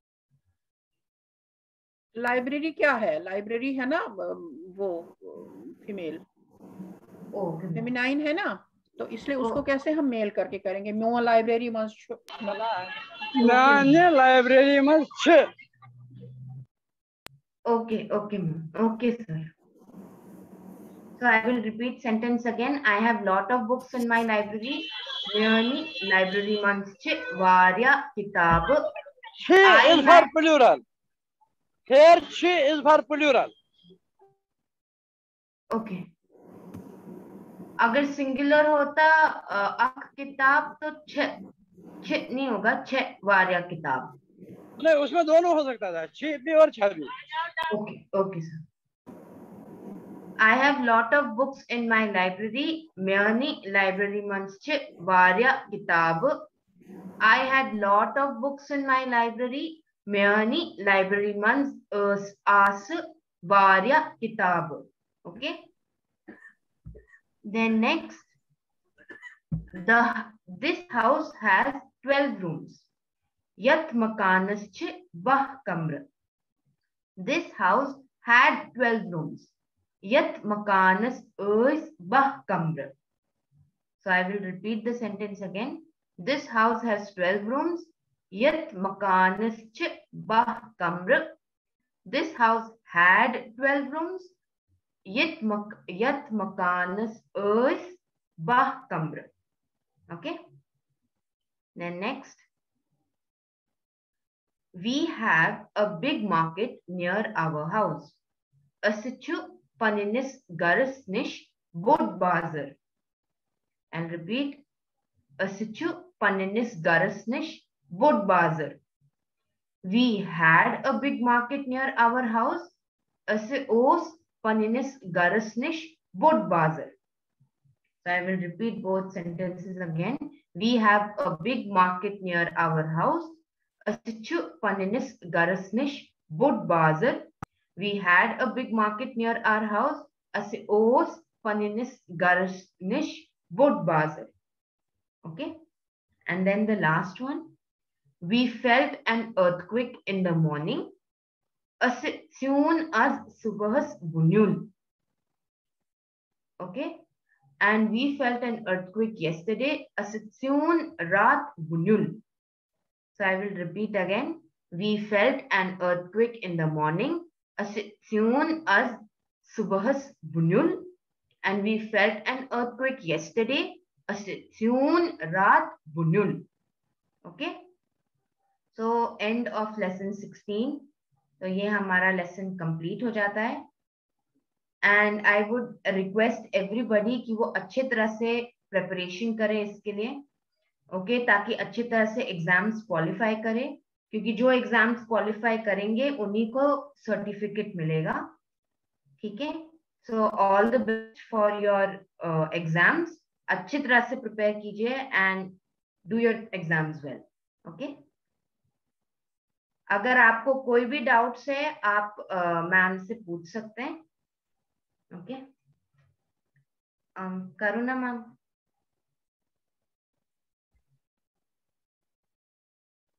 Speaker 5: लाइब्रेरी क्या है? लाइब्रेरी है ना वो फीमेल फेमिनाइन है ना, तो इसलिए उसको कैसे हम मेल करके करेंगे? म्यो लाइब्रेरी मंच
Speaker 4: नाने लाइब्रेरी मंच.
Speaker 1: Okay okay ma'am okay sir. So I will repeat sentence again. I have lot of books in my library. Many library months varya kitab.
Speaker 4: She is for plural. Here she is for plural.
Speaker 1: Okay. अगर singular होता अक किताब तो छ छ नहीं होगा छ वारिया किताब.
Speaker 4: नहीं उसमें दोनों हो सकता था छ भी और छ भी.
Speaker 1: Okay okay sir. I have lot of books in my library. Many library months varya kitab. I had lot of books in my library. Many library months as varya kitab. Okay. Then next, the this house has twelve rooms. Yat makanas bah kamra. This house had twelve rooms. Yat makanas is bah kamra. So I will repeat the sentence again. This house has twelve rooms. Yat makanas bah kamra. This house had twelve rooms. Yat mak yat makanas is bah kamra. Okay. Then next, we have a big market near our house. Asichu paninis garasnish bod bazar. And repeat. Asichu paninis garasnish bod bazar. We had a big market near our house. Asios paninis garasnish bod bazar. So I will repeat both sentences again. We have a big market near our house. Asichu paninis garasnish bod bazar. We had a big market near our house. Asios paninis garasnish bod bazar. Okay. And then the last one. We felt an earthquake in the morning. As soon as subahas bunyul. Okay. And we felt an earthquake yesterday. As soon rat bunyul. So I will repeat again. We felt an earthquake in the morning. As soon as subahas bunyul. And we felt an earthquake yesterday. As soon rat bunyul. Okay. So end of lesson sixteen. तो ये हमारा lesson complete हो जाता है. And I would request everybody कि वो अच्छे तरह से preparation करें इसके लिए. ओके okay, ताकि अच्छी तरह से एग्जाम्स क्वालिफाई करें क्योंकि जो एग्जाम्स क्वालिफाई करेंगे उन्हीं को सर्टिफिकेट मिलेगा. ठीक है. So all the best for your exams. अच्छी तरह से प्रिपेयर कीजिए and do your exams well. Okay. अगर आपको कोई भी डाउट्स है आप मैम uh, से पूछ सकते हैं. Okay okay? um, Karuna ma'am.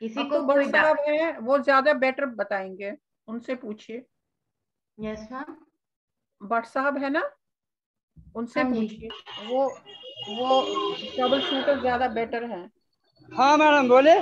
Speaker 1: किसी
Speaker 5: अब
Speaker 1: को
Speaker 5: तो
Speaker 1: कोई
Speaker 5: भट्ट साहब हैं, वो ज्यादा बेटर बताएंगे, उनसे पूछिए।
Speaker 1: Yes ma'am.
Speaker 5: भट्ट साहब है ना, उनसे
Speaker 1: हाँ जी।
Speaker 5: पूछिए, वो वो ट्रबल शूटर ज्यादा बेटर हैं।
Speaker 4: हाँ मैडम बोले।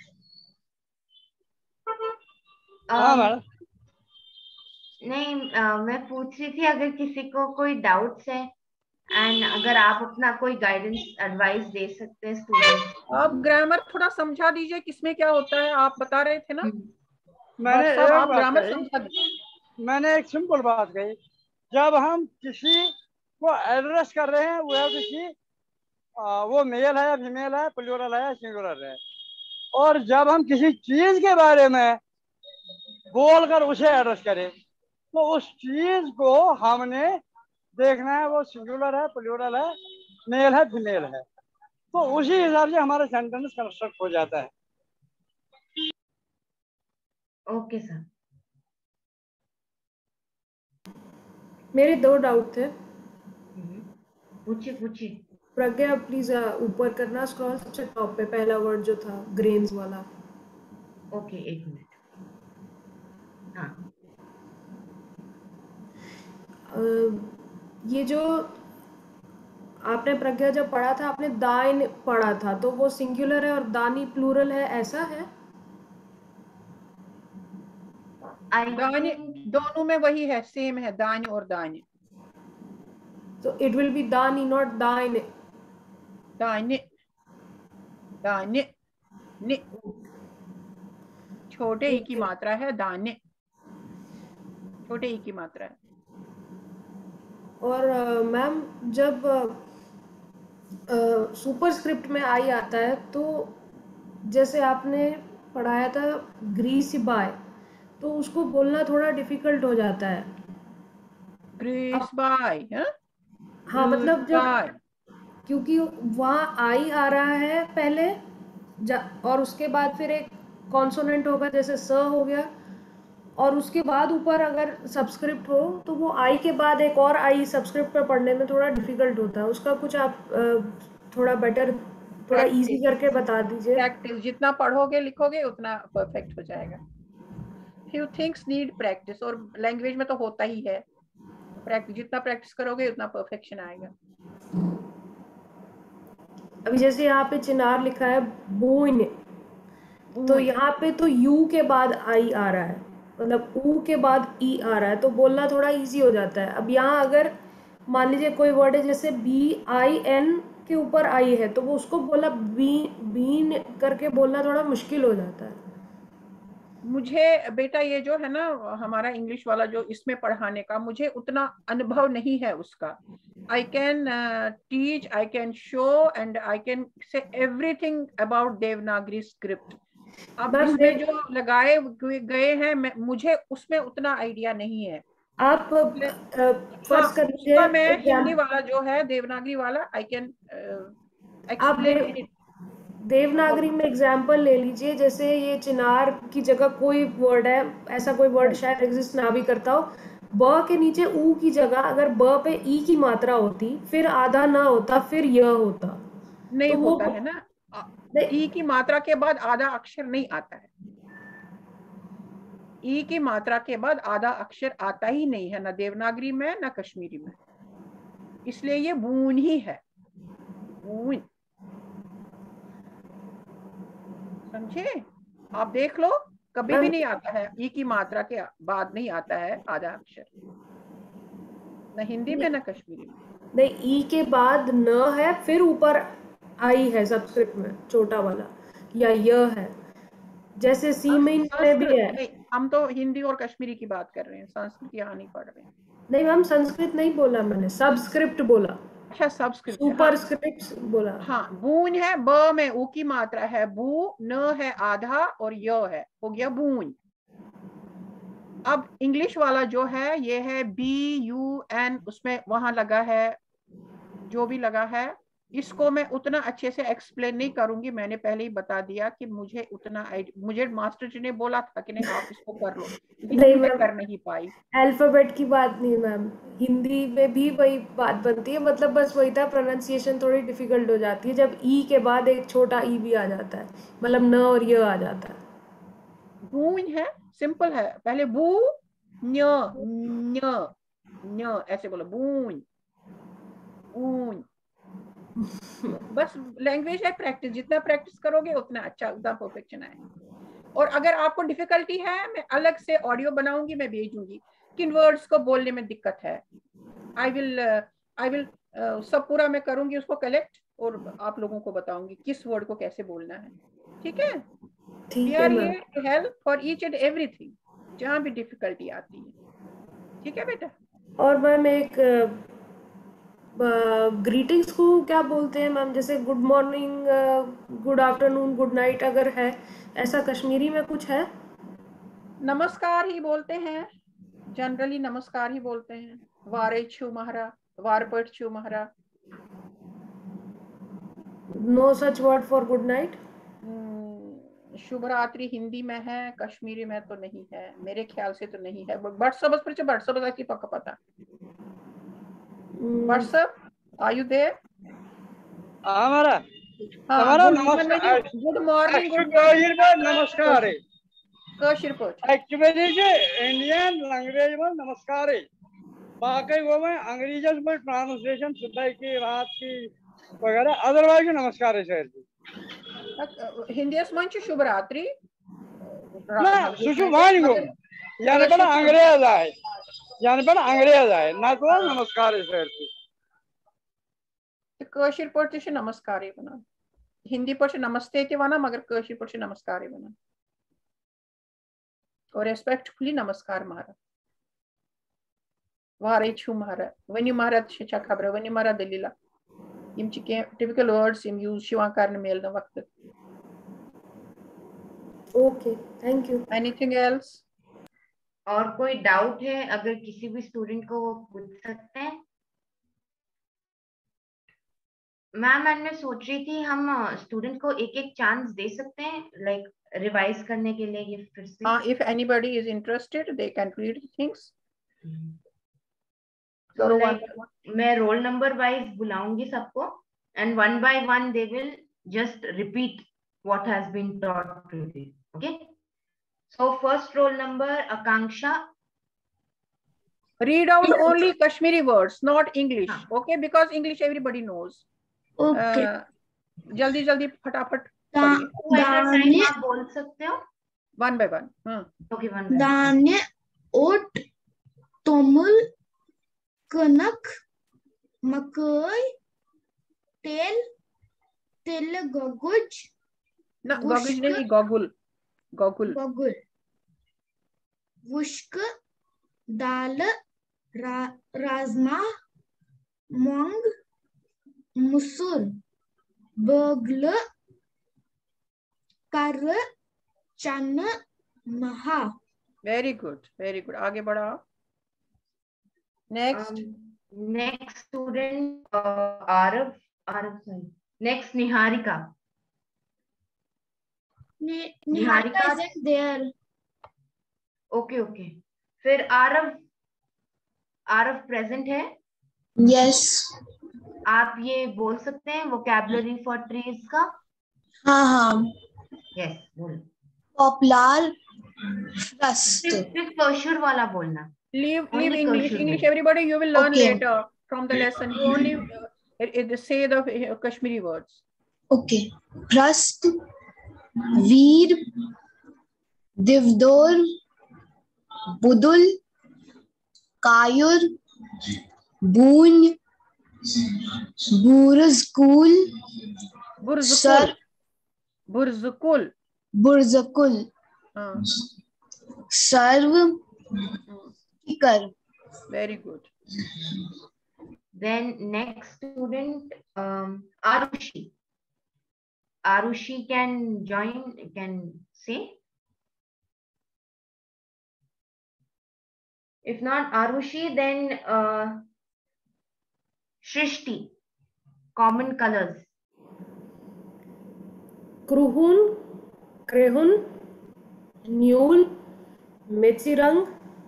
Speaker 4: हाँ
Speaker 1: um,
Speaker 4: मैडम।
Speaker 1: नहीं uh, मैं पूछ रही थी अगर किसी को कोई डाउट्स है एंड अगर आप अपना कोई गाइडेंस एडवाइस दे सकते हैं स्टूडेंट्स।
Speaker 5: आप ग्रामर थोड़ा समझा दीजिए, किसमें क्या होता है, आप बता रहे थे ना
Speaker 4: मैंने
Speaker 5: भट्ट साहब,
Speaker 4: एक
Speaker 5: आप
Speaker 4: बात
Speaker 5: ग्रामर
Speaker 4: कही,
Speaker 5: समझा दीजिए।
Speaker 4: मैंने एक सिंपल बात कही, जब हम किसी को एड्रेस कर रहे हैं वो किसी आ, वो मेल है या फीमेल है, प्लूरल है या सिंगुलर है, और जब हम किसी चीज के बारे में बोलकर उसे एड्रेस करें तो उस चीज को हमने देखना है वो सिंगुलर है, प्लूरल है, मेल है, फीमेल है, तो उसी हिसाब से हमारा सेंटेंस कंस्ट्रक्ट हो जाता है।
Speaker 1: Okay sir.
Speaker 2: मेरे दो डाउट थे।
Speaker 1: पूछिए पूछिए।
Speaker 2: प्रज्ञा प्लीज ऊपर करना स्क्रॉल, सबसे टॉप पे पहला वर्ड जो था ग्रेन्स वाला।
Speaker 1: ओके एक मिनट। हाँ
Speaker 2: अ, ये जो आपने प्रज्ञा जब पढ़ा था, आपने दाइन पढ़ा था, तो वो सिंगुलर है और दानी प्लूरल है, ऐसा है?
Speaker 1: आई
Speaker 5: दानी
Speaker 1: थिंक
Speaker 5: दोनों में वही है, सेम है, दानी और दानी।
Speaker 2: तो इट विल बी दानी नॉट दाइन।
Speaker 5: दानी दानी नि, छोटे ई की मात्रा है, दाने छोटे ई की मात्रा है।
Speaker 2: और मैम जब सुपरस्क्रिप्ट में आई आता है तो जैसे आपने पढ़ाया था ग्रीस बाय, तो उसको बोलना थोड़ा डिफिकल्ट हो जाता है।
Speaker 5: ग्रीस बाय,
Speaker 2: हाँ मतलब जब, क्योंकि वहाँ आई आ रहा है पहले और उसके बाद फिर एक कॉन्सोनेंट होगा, जैसे स हो गया, और उसके बाद ऊपर अगर सब्सक्रिप्ट हो तो वो आई के बाद एक और आई सब्सक्रिप्ट पर पढ़ने में थोड़ा डिफिकल्ट होता है। उसका कुछ आप थोड़ा बेटर, थोड़ा इजी करके बता दीजिए।
Speaker 5: प्रैक्टिस, जितना पढ़ोगे लिखोगे उतना परफेक्ट हो जाएगा। फ्यू थिंग्स नीड प्रैक्टिस, और लैंग्वेज में तो होता ही है, प्रैक्टिस जितना प्रैक्टिस करोगे उतना परफेक्शन आएगा।
Speaker 2: अभी जैसे यहाँ पे चिनार लिखा है बून, तो यहाँ पे तो यू के बाद आई आ रहा है, मतलब ऊ के बाद ई आ रहा है, तो बोलना थोड़ा इजी हो जाता है। अब यहाँ अगर मान लीजिए कोई वर्ड है जैसे बी आई एन के ऊपर आई है, तो वो उसको बोला बी बीन करके बोलना थोड़ा मुश्किल हो जाता है।
Speaker 5: मुझे बेटा ये जो है ना हमारा इंग्लिश वाला जो इसमें पढ़ाने का, मुझे उतना अनुभव नहीं है उसका। I can teach, I can show and I can say everything about Devanagari script. अब इसमें जो लगाए गए हैं, मुझे उसमें उतना आइडिया नहीं है।
Speaker 2: आप फर्स्ट कर लीजिए,
Speaker 5: हाँ, मैं हिंदी वाला जो है देवनागरी वाला आई कैन एक्सप्लेन।
Speaker 2: देवनागरी में एग्जाम्पल ले लीजिए, जैसे ये चिनार की जगह कोई वर्ड है, ऐसा कोई वर्ड शायद एग्जिस्ट ना भी करता हो, ब के नीचे ऊ की जगह अगर ब पे ई की मात्रा होती, फिर आधा ना होता, फिर य होता,
Speaker 5: नहीं
Speaker 2: तो
Speaker 5: होता है ना, ई की मात्रा के बाद आधा अक्षर नहीं आता है। ई की मात्रा के बाद आधा अक्षर आता ही नहीं है, ना देवनागरी में ना कश्मीरी में, इसलिए ये बून ही है, बून। समझे? आप देख लो, कभी भी नहीं आता है, ई की मात्रा के बाद नहीं आता है आधा अक्षर, न हिंदी में न कश्मीरी में।
Speaker 2: नहीं, ई के बाद न है, फिर ऊपर आई है सब्सक्रिप्ट में छोटा वाला, या य है, जैसे सी में भी है।
Speaker 5: नहीं, हम तो हिंदी और कश्मीरी की बात कर रहे हैं, संस्कृत यहाँ नहीं पढ़ रहे हैं।
Speaker 2: नहीं मैम, संस्कृत नहीं बोला मैंने, सब्सक्रिप्ट बोला।
Speaker 5: अच्छा, सब्सक्रिप्ट,
Speaker 2: सुपरस्क्रिप्ट बोला।
Speaker 5: हाँ, बून है, ब में ऊ की मात्रा है, बू, न है आधा और य है, हो गया बून। अब इंग्लिश वाला जो है ये है बी यू एन, उसमें वहां लगा है जो भी लगा है, इसको मैं उतना अच्छे से एक्सप्लेन नहीं करूंगी, मैंने पहले ही बता दिया कि मुझे उतना मुझे मास्टर जी ने बोला था कि नहीं आप इसको कर लो,
Speaker 2: नहीं
Speaker 5: मैं
Speaker 2: मैम,
Speaker 5: कर नहीं पाई।
Speaker 2: अल्फाबेट की बात नहीं मैम, हिंदी में भी वही बात बनती है, मतलब बस वही था, प्रोनाउंसिएशन थोड़ी डिफिकल्ट हो जाती है जब ई के बाद एक छोटा ई भी आ जाता है, मतलब न और य आ जाता है।
Speaker 5: बून है, सिंपल है, पहले बू न्य न्य न्य ऐसे बोलो, बून बून। बस लैंग्वेज है प्रैक्टिस, जितना प्रैक्टिस करोगे उतना अच्छा, उतना परफेक्शन आएगा। और अगर आपको डिफिकल्टी है, मैं अलग से ऑडियो बनाऊंगी, मैं भेजूंगी किन वर्ड्स को बोलने में दिक्कत है। आई विल आई विल सब पूरा मैं करूंगी उसको कलेक्ट, और आप लोगों को बताऊंगी किस वर्ड को कैसे बोलना है। ठीक है, we are here to help for each and everything, जहां भी डिफिकल्टी आती है। ठीक है बेटा।
Speaker 2: और मैम एक ग्रीटिंग्स को क्या बोलते हैं मैम, जैसे good morning, good afternoon, good night अगर है, ऐसा कश्मीरी में कुछ है?
Speaker 5: नमस्कार ही बोलते हैं, जनरली नमस्कार ही बोलते हैं। वारे छू महारा, वारपट छू महारा।
Speaker 2: No such word for good night?
Speaker 5: शुभ रात्रि हिंदी में है, कश्मीरी में तो नहीं है, मेरे ख्याल से तो नहीं है। व्हाट्सएप पर व्हाट्सएप की पक्का पता। WhatsApp are you there?
Speaker 4: हमारा
Speaker 5: हाँ,
Speaker 4: हमारा नमस्कार,
Speaker 5: गुड मॉर्निंग, गुड
Speaker 4: नमस्कार है
Speaker 5: कशिर पट
Speaker 4: एक्चुअली जो इंडियन लैंग्वेज में नमस्कार है, बाकी वो में अंग्रेजी में ट्रांसलेशन सुबह की रात की वगैरह, अदरवाइज नमस्कार है सर जी।
Speaker 5: हिंदी मंच शुभ रात्रि
Speaker 4: ना सुशुभान को यानी पर अंग्रेज आए, यानी पर अंग्रेज आए ना तो नमस्कार है सर जी।
Speaker 5: कशिर पट से नमस्कार है बना, हिंदी पर से नमस्ते के बना, मगर कशिर पर से नमस्कार है बना, और रेस्पेक्टफुली नमस्कार मारा। वारे छू मारा, वनी मारा छा खबर, वनी मारा दलीला, यम च के टिपिकल वर्ड्स यम यूज शिवा करने मेल न वक्त।
Speaker 2: Okay, thank you.
Speaker 5: Anything else?
Speaker 1: और कोई डाउट है अगर किसी भी स्टूडेंट को, वो पूछ सकते हैं। मैम मैं सोच रही थी हम स्टूडेंट को एक एक चांस दे सकते हैं, लाइक रिवाइज करने के लिए, ये फिर से।
Speaker 5: हाँ, if anybody is interested they can read things.
Speaker 1: So like मैं रोल नंबर वाइज बुलाऊंगी सबको, and one by one they will just repeat what has been taught today. Okay, so first roll number Akanksha.
Speaker 5: Read out only Kashmiri words, not English. Okay, because English everybody knows. Okay. uh, जल्दी जल्दी फटाफट
Speaker 1: पढ़िए, आप बोल सकते हो
Speaker 5: one by one.
Speaker 1: Okay, one by
Speaker 6: धान्य, ओट, तोमुल, कनक, मकई, तेल, तिल, गगुज,
Speaker 5: ना गगुज नहीं, गगुल, गगुल,
Speaker 6: गगुल, वुश्क, दाल, रा, राजमा, मूंग, मसूर, बगल, कर, चना, महा।
Speaker 5: वेरी गुड, वेरी गुड, आगे बढ़ा। Next
Speaker 1: next student Aarav, Aarav sorry, next Niharika.
Speaker 6: Niharika is there.
Speaker 1: Okay okay, फिर आरव, आरव प्रेजेंट है?
Speaker 6: यस।
Speaker 1: आप ये बोल सकते हैं वोकैबुलरी फॉर ट्रीज का?
Speaker 6: हाँ हाँ
Speaker 1: यस, बोल।
Speaker 6: पॉपुलर, फर्स्ट,
Speaker 1: सिर्फ कश्मीर वाला बोलना।
Speaker 5: Leave, leave English. English, everybody, you will learn okay. later from the lesson. You only uh, say the uh, Kashmiri words.
Speaker 6: Okay. Prast, Veer, Divdor, Budul, Kayur, Boon, Burzkul,
Speaker 5: Burzkul, Burzkul,
Speaker 6: Burzkul,
Speaker 5: uh.
Speaker 6: Sarv, Kar.
Speaker 5: Very good.
Speaker 1: Then next student, um, Arushi. Arushi can join, can say. If not Arushi, then uh, Shrishti. Common colours?
Speaker 2: क्रूहुन, क्रेहुन, न्यूल, मेथिरंग,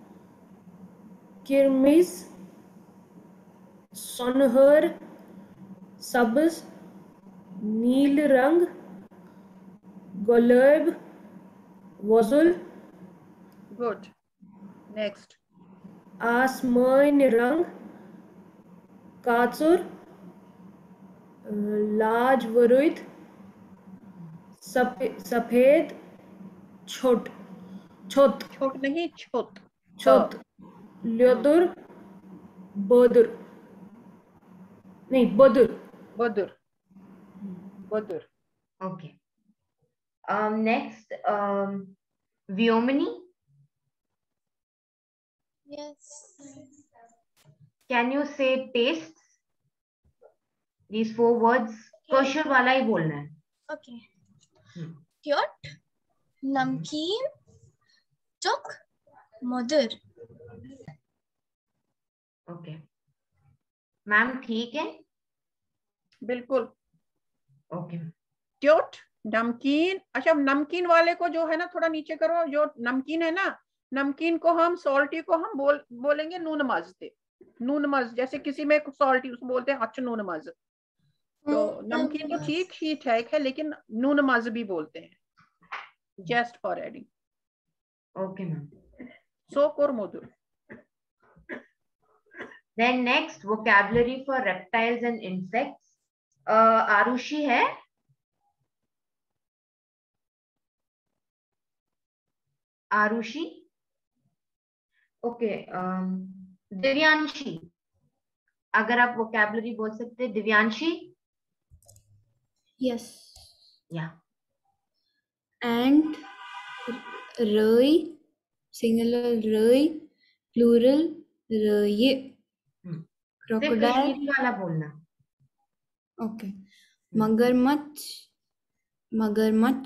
Speaker 2: किरमिज, सोनहर, सब्ज, नील रंग, गुलाब, वजुल,
Speaker 5: good, next,
Speaker 2: आसमानी रंग, काचुर, लाजवरुद, सफेद, छोट छोट
Speaker 5: छोट नहीं छोट,
Speaker 2: छोट, ल्योदुर, बदुर नहीं बदुर
Speaker 5: बदुर, बदुर,
Speaker 1: okay. um next, um Vyomini,
Speaker 6: Yes.
Speaker 1: can you say tastes? These four words question वाला ही बोलना है.
Speaker 6: Okay.
Speaker 1: Hmm.
Speaker 6: Cute, namkeen, chuk, मधुर.
Speaker 1: ओके मैम, ठीक है.
Speaker 5: बिल्कुल.
Speaker 1: ओके.
Speaker 5: क्यूट, नमकीन. अच्छा, नमकीन वाले को जो है ना थोड़ा नीचे करो. जो नमकीन है ना, नमकीन को हम, सॉल्टी को हम बोल बोलेंगे नून मज़. नून मज़, जैसे किसी में सॉल्टी उसको बोलते हैं अच्छा नून मज़. तो नमकीन तो ठीक ही ठीक है, लेकिन नून मज़ भी बोलते हैं, just for adding.
Speaker 1: Okay ma'am.
Speaker 5: सोक और मधुर.
Speaker 1: Then next, vocabulary for reptiles and insects. uh, Arushi है? आरुषि? ओके. दिव्यांशी, अगर आप vocabulary बोल सकते. दिव्यांशी?
Speaker 6: Yes.
Speaker 1: या.
Speaker 6: And roi, singular roi, plural roi.
Speaker 1: सिर्फ
Speaker 6: Crocodile.
Speaker 1: कश्मीरी वाला बोलना.
Speaker 6: Okay. मगरमच्छ, मगरमच्छ,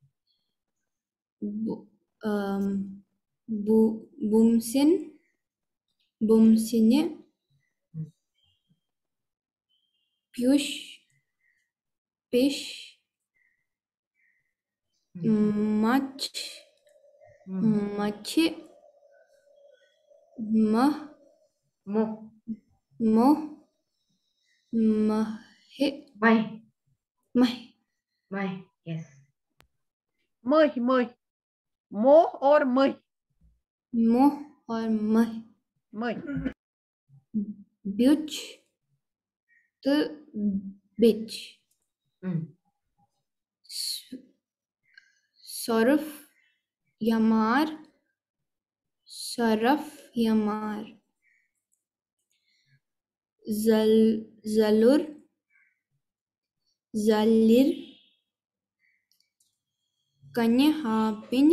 Speaker 6: बु- um, bu- बुमसिन, बुमसिन्य, प्यूश, पिश, मच्छ, मच्छी, मह,
Speaker 1: मुह.
Speaker 6: मोह, महे,
Speaker 1: मह.
Speaker 6: मह,
Speaker 1: मह. यस.
Speaker 5: मह, मह, मोह और मह.
Speaker 6: मोह और मह.
Speaker 5: मह.
Speaker 6: ब्यूच, तो बिच. सौरफ, यमार, सरफ, यमार. जल जलुर, जलिर, कन्य हापिन,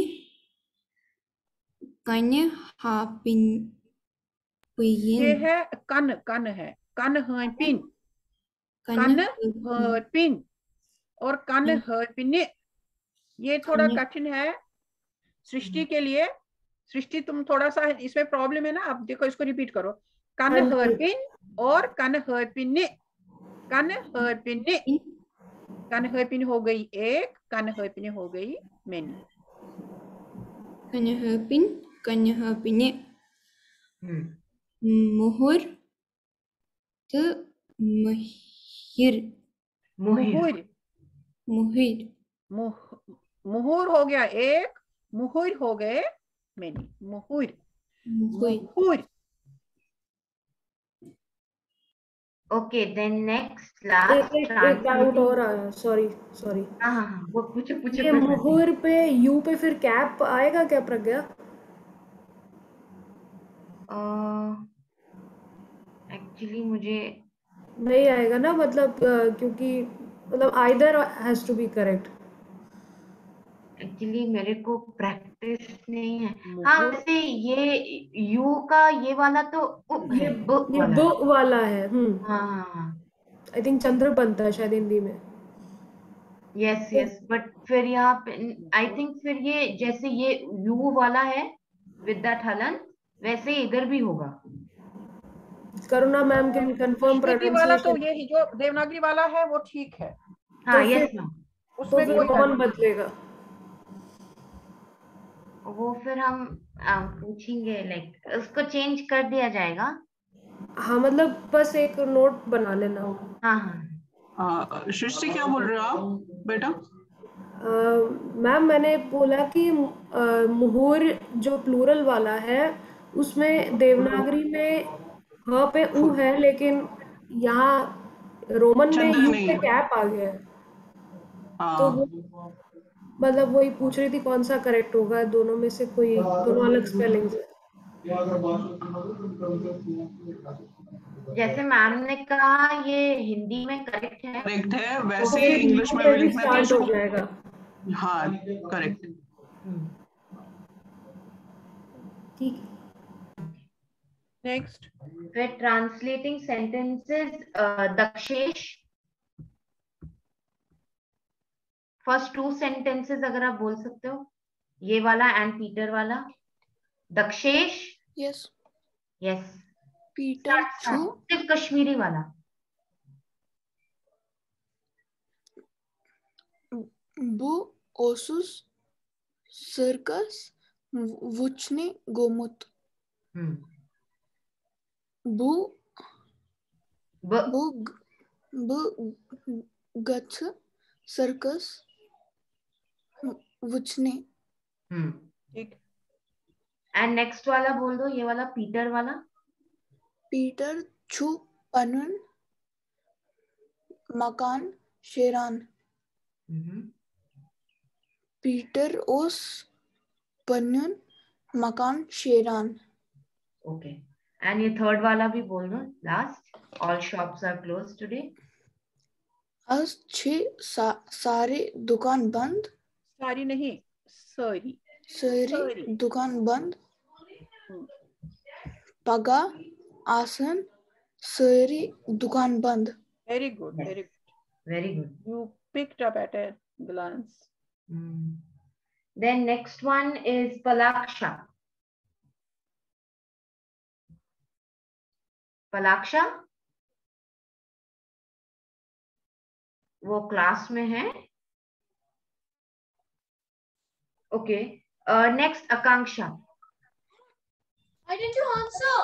Speaker 6: कन्य हापिन,
Speaker 5: ये है कन, कन है, कन है पिन, कन है पिन और कन है पिने. ये थोड़ा कठिन है सृष्टि के लिए. सृष्टि, तुम थोड़ा सा इसमें प्रॉब्लम है ना. आप देखो, इसको रिपीट करो. कन है पिन और कन है पिने. कन है पिने, कन है पिन हो गई एक, कन है पिने हो गई मैनी.
Speaker 6: कन्य हापिन, कन्य हापिने. मुहुर, तो महिर.
Speaker 5: मुहुर,
Speaker 6: मुहिर.
Speaker 5: मुहुर हो गया एक, मुहुर हो गए मैनी. मुहुर, मुहुर.
Speaker 1: ओके. Then next, last.
Speaker 2: एक एक डाउट और आया. Sorry sorry.
Speaker 1: हाँ हाँ हाँ, वो पूछे पूछे.
Speaker 2: ये मुहुर पे, यू पे फिर कैप आएगा क्या प्रज्ञा?
Speaker 1: एक्चुअली मुझे
Speaker 2: नहीं आएगा ना, मतलब uh, क्योंकि मतलब either has to be correct.
Speaker 1: Actually मेरे को प्रैक्टिस नहीं है. हाँ, वैसे ये यू का ये वाला तो उ
Speaker 2: ये
Speaker 1: है, बुक
Speaker 2: ये
Speaker 1: वाला.
Speaker 2: बुक वाला है. हम्म.
Speaker 1: हाँ हाँ हाँ.
Speaker 2: आई थिंक चंद्र बनता है शायद हिंदी में.
Speaker 1: Yes yes. बट फिर यहाँ पे आई थिंक फिर ये जैसे ये यू वाला है विद दैट हलन, वैसे इधर भी होगा.
Speaker 2: Karuna ma'am can confirm
Speaker 5: Devanagari वाला तो
Speaker 2: प्रोनाउंसिएशन।
Speaker 5: ये जो देवनागरी वाला है वो ठीक है,
Speaker 1: हाँ
Speaker 2: तो
Speaker 1: यस
Speaker 2: फिर
Speaker 1: मैम,
Speaker 2: तो
Speaker 5: उसमें
Speaker 2: फिर
Speaker 5: कोई
Speaker 2: रोमन
Speaker 5: हर्ज नहीं।
Speaker 2: बदलेगा।
Speaker 1: वो फिर हम आ, पूछेंगे, लाइक उसको चेंज कर दिया जाएगा।
Speaker 2: हाँ मतलब बस एक नोट बना लेना।
Speaker 1: हाँ हाँ
Speaker 3: Uh, सृष्टि क्या बोल रहे हो आप बेटा?
Speaker 2: मैम मैंने बोला कि अ, मुहूर जो प्लूरल वाला है उसमें देवनागरी में ह पे ऊ है, लेकिन यहाँ रोमन में
Speaker 3: चंद्र
Speaker 2: यू
Speaker 3: नहीं
Speaker 2: पे
Speaker 3: है।
Speaker 2: कैप आ गया है। तो
Speaker 3: हाँ
Speaker 2: वो मतलब वही पूछ रही थी कौन सा करेक्ट होगा, दोनों में से कोई, दोनों अलग स्पेलिंग्स है।
Speaker 1: जैसे मैम ने कहा ये हिंदी में करेक्ट है,
Speaker 3: करेक्ट है,
Speaker 2: तो
Speaker 3: वैसे
Speaker 2: फिर
Speaker 3: इंग्लिश
Speaker 2: यू
Speaker 3: में
Speaker 2: पे
Speaker 3: भी
Speaker 2: भी
Speaker 3: लिखना है तो
Speaker 2: स्टार्ट हो
Speaker 3: उसको,
Speaker 2: जाएगा।
Speaker 3: हाँ करेक्ट।
Speaker 2: ठीक है।
Speaker 5: नेक्स्ट,
Speaker 1: फिर translating sentences, Dakshesh, first two sentences अगर आप बोल सकते हो, ये वाला एंड पीटर वाला। दक्षेश,
Speaker 6: यस।
Speaker 1: यस,
Speaker 6: पीटर छु
Speaker 1: सिर्फ कश्मीरी वाला।
Speaker 6: बु ओसुस सर्कस वुचने गोमुत।
Speaker 1: हम्म
Speaker 6: बु
Speaker 1: ब
Speaker 6: बु बु गच्छ सर्कस वुचने।
Speaker 1: हम्म
Speaker 5: ठीक।
Speaker 1: एंड नेक्स्ट वाला बोल दो, ये वाला पीटर वाला।
Speaker 6: पीटर छु पनुन मकान शेरान।
Speaker 1: हम्म
Speaker 6: पीटर ओस पनुन मकान शेरान।
Speaker 1: ओके, एंड ये थर्ड वाला भी बोल दो last, all shops are close today.
Speaker 6: आज छह सा, सारे दुकान बंद।
Speaker 5: सारी नहीं, सारी।
Speaker 6: सारी
Speaker 5: सारी।
Speaker 6: दुकान बंद।
Speaker 5: हम्म,
Speaker 1: पगा
Speaker 6: आसन सारी दुकान बंद।
Speaker 5: very good, very good.
Speaker 1: Very good.
Speaker 5: You picked up at a glance.
Speaker 1: Hmm. Then next one is Palaksha. Palaksha, वो क्लास में है। Okay, next Akanksha.
Speaker 7: Why didn't you answer?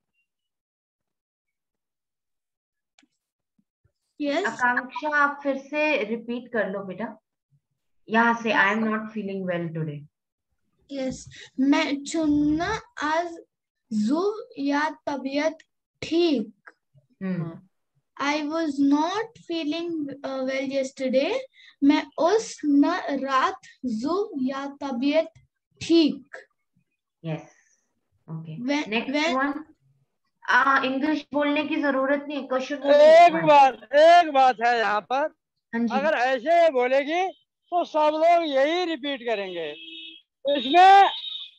Speaker 7: Yes.
Speaker 1: Akanksha आप फिर से रिपीट कर लो बेटा, यहाँ से। I am not feeling well today.
Speaker 7: Yes. मैं चुनना आज जुब या तबीयत ठीक।
Speaker 1: हम्म
Speaker 7: I was not feeling uh, well yesterday. मैं उस न रात जुब या तबीयत ठीक।
Speaker 1: Yes, okay.
Speaker 7: When
Speaker 1: next
Speaker 7: when
Speaker 1: one, आ इंग्लिश बोलने की जरूरत नहीं, क्वेश्चन
Speaker 4: एक बात एक बात है यहाँ पर,
Speaker 1: हाँ जी।
Speaker 4: अगर ऐसे बोलेगी तो सब लोग यही रिपीट करेंगे। इसमें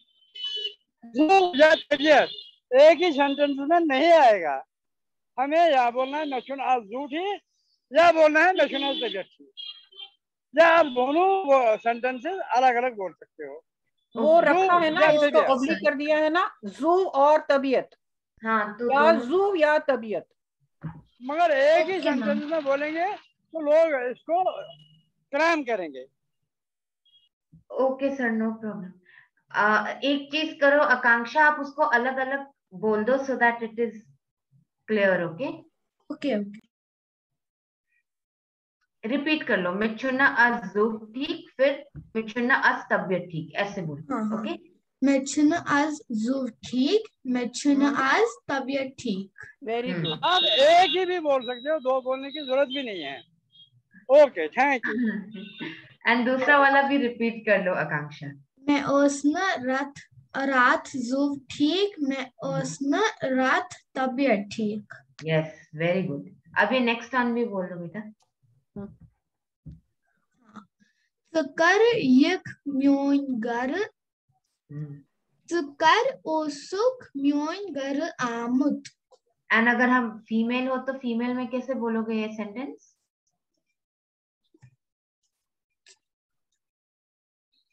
Speaker 4: तबीयत एक ही सेंटेंस में नहीं आएगा। हमें या बोलना है नशुन आज झूठी, या बोलना है नशुन आज तबीयत ठीक, या आप दोनों सेंटेंसेस अलग अलग बोल सकते हो।
Speaker 5: वो रखा है ना,
Speaker 4: या
Speaker 5: इसको
Speaker 4: तबीयत।
Speaker 5: ऑब्लिक कर दिया है ना, जू और तबीयत,
Speaker 1: हाँ तो
Speaker 5: या
Speaker 1: दोनों-
Speaker 5: जू या तबीयत।
Speaker 4: मगर एक ही
Speaker 7: Okay,
Speaker 4: सेंटेंस में बोलेंगे तो लोग इसको क्रैम करेंगे।
Speaker 1: Okay sir, no problem. एक चीज करो आकांक्षा, आप उसको अलग अलग बोल दो so that it is clear. Okay,
Speaker 7: okay okay.
Speaker 1: Repeat कर लो, मिचुना आज जुब ठीक, फिर मिचुना आज तबीयत ठीक, ऐसे बोल।
Speaker 7: हाँ हाँ।
Speaker 1: ओके,
Speaker 7: मैं चुना आज जुब ठीक, मैं चुना
Speaker 1: हम्म।
Speaker 7: आज तबीयत ठीक।
Speaker 5: Very
Speaker 1: hmm.
Speaker 5: गुड।
Speaker 4: आप एक ही भी बोल सकते हो, दो बोलने की जरूरत भी नहीं है। Okay, thank you.
Speaker 1: एंड दूसरा वाला भी रिपीट कर लो आकांक्षा।
Speaker 7: मैं उसने रात रात जुब ठीक, मैं उसने रात तबीयत ठीक।
Speaker 1: Yes, very good. अब ये नेक्स्ट वन भी बोल लो बेटा।
Speaker 7: ज़ कर यक म्योन घर, ज़ कर ओसुक म्योन घर आमुत।
Speaker 1: एंड अगर हम फीमेल हो तो फीमेल में कैसे बोलोगे ये सेंटेंस?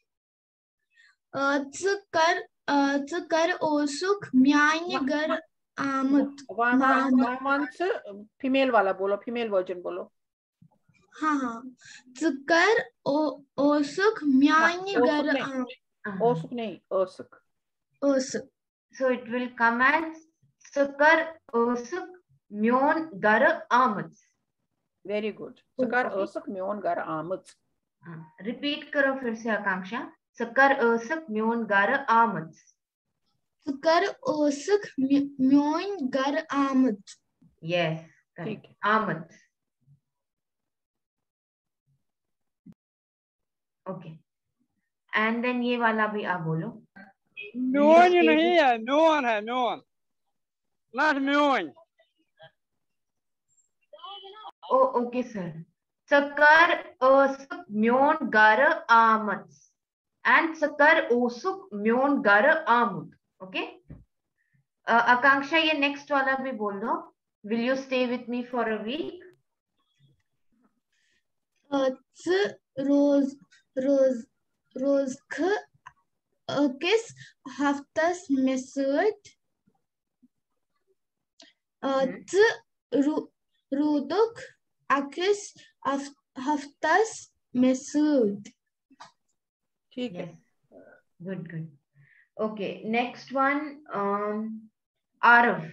Speaker 7: ज़ कर ज़ कर ओसुक म्यान घर आमद
Speaker 5: वामंस फीमेल वाला बोलो, फीमेल वर्जन बोलो।
Speaker 7: हाँ हाँ Tsukar o osuk म्यानी
Speaker 5: ओसुक
Speaker 7: गर
Speaker 5: नहीं,
Speaker 7: आम
Speaker 5: ओसुक नहीं, ओसुक।
Speaker 7: osuk.
Speaker 1: So it will come as Sukar Osuk Myon Gar Amad.
Speaker 5: Very good. सकर ओसुक म्योन गर आमद।
Speaker 1: रिपीट करो फिर से आकांक्षा। Sukar Osuk Myon Gar Amad.
Speaker 7: Tsukar osuk म्योन गर आमद.
Speaker 1: Yes,
Speaker 5: ठीक
Speaker 1: correct. Amad. Okay. And then ये वाला भी आप बोलो।
Speaker 4: म्योन नहीं है, म्योन है, म्योन, नॉट म्योन।
Speaker 1: Oh, okay, sir. Sakar Osuk Myon Gar Amad. And Sakar Osuk Myon Gar Amud. Okay. Uh, Akanksha, ये next वाला भी बोल दो. Will you stay with me for a week?
Speaker 7: Ts roz roz rozk किस haftas mesut. Ts ruduk akis haftas mesut.
Speaker 5: ठीक है।
Speaker 1: Good, good. Okay, next one. Um, Arav.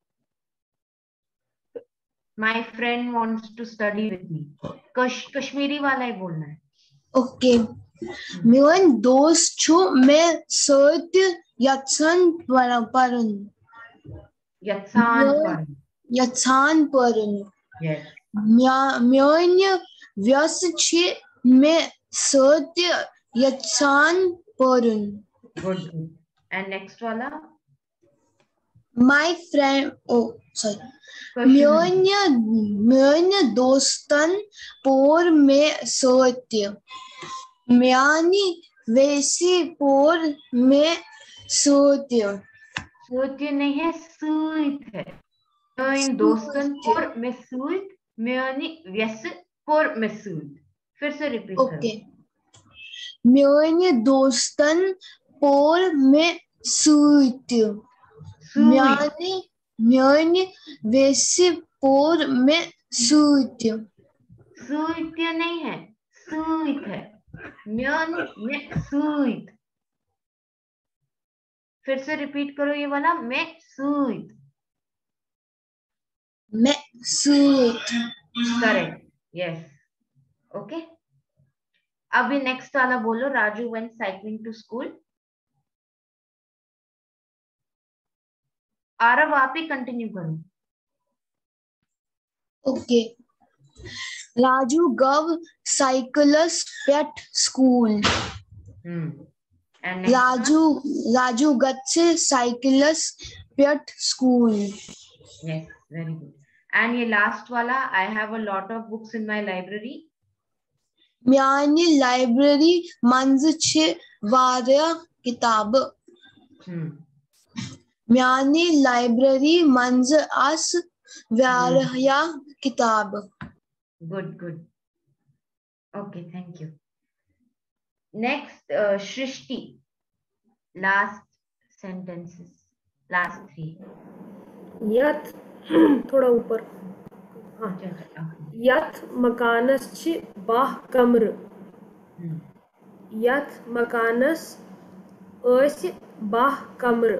Speaker 1: My friend wants to study with me. Kash Kashmiri वाला ही बोलना है.
Speaker 6: Okay maven दोस्त छु मैं सत्य यत्सन परन
Speaker 1: Yatsan पर.
Speaker 6: यत्सान परन
Speaker 1: Yes.
Speaker 6: म्यान्य व्यस छि मैं सत्य यत्सान परन.
Speaker 1: Good, good. And next वाला.
Speaker 6: My friend, oh sorry,
Speaker 1: Kashmiri.
Speaker 6: म्यान्य म्यान्य दोस्तन पोर में सत्य म्यानी वैसी पोर में सत्य.
Speaker 1: सोत्य नहीं है, सूत है. इन दोस्तन पोर में सूत, म्यानी व्यस पोर में सूत. फिर से रिपीट करो.
Speaker 6: ओके म्यान्य दोस्तन पोर में सत्य म्यानी म्यानी वैसी पोर में सत्य.
Speaker 1: सूत्य नहीं है, सूत है. म्यान में सूत. फिर से रिपीट करो ये वाला. मैं सूत.
Speaker 6: मैं सूत.
Speaker 1: करेक्ट. यस. ओके. अभी नेक्स्ट वाला बोलो. Raju went cycling to school. Aarav आप ही कंटिन्यू करो.
Speaker 6: ओके राजू गव साइकिलस पेट स्कूल.
Speaker 1: हम्म
Speaker 6: राजू राजू गच्छे साइकिलस पेट स्कूल.
Speaker 1: Yes, very good. एंड ये लास्ट वाला. I have a lot of books in my library.
Speaker 6: म्यानी लाइब्रेरी मंज छे वारिया किताब.
Speaker 1: हम्म
Speaker 6: म्यानी लाइब्रेरी मंज आस वारिया किताब.
Speaker 1: Good, good. Okay, thank you. Next uh, Srishti. Last sentences, last three.
Speaker 2: यत थोड़ा ऊपर. हाँ. यत मकानस बाह कमर. यत मकानस अस बाह कमर.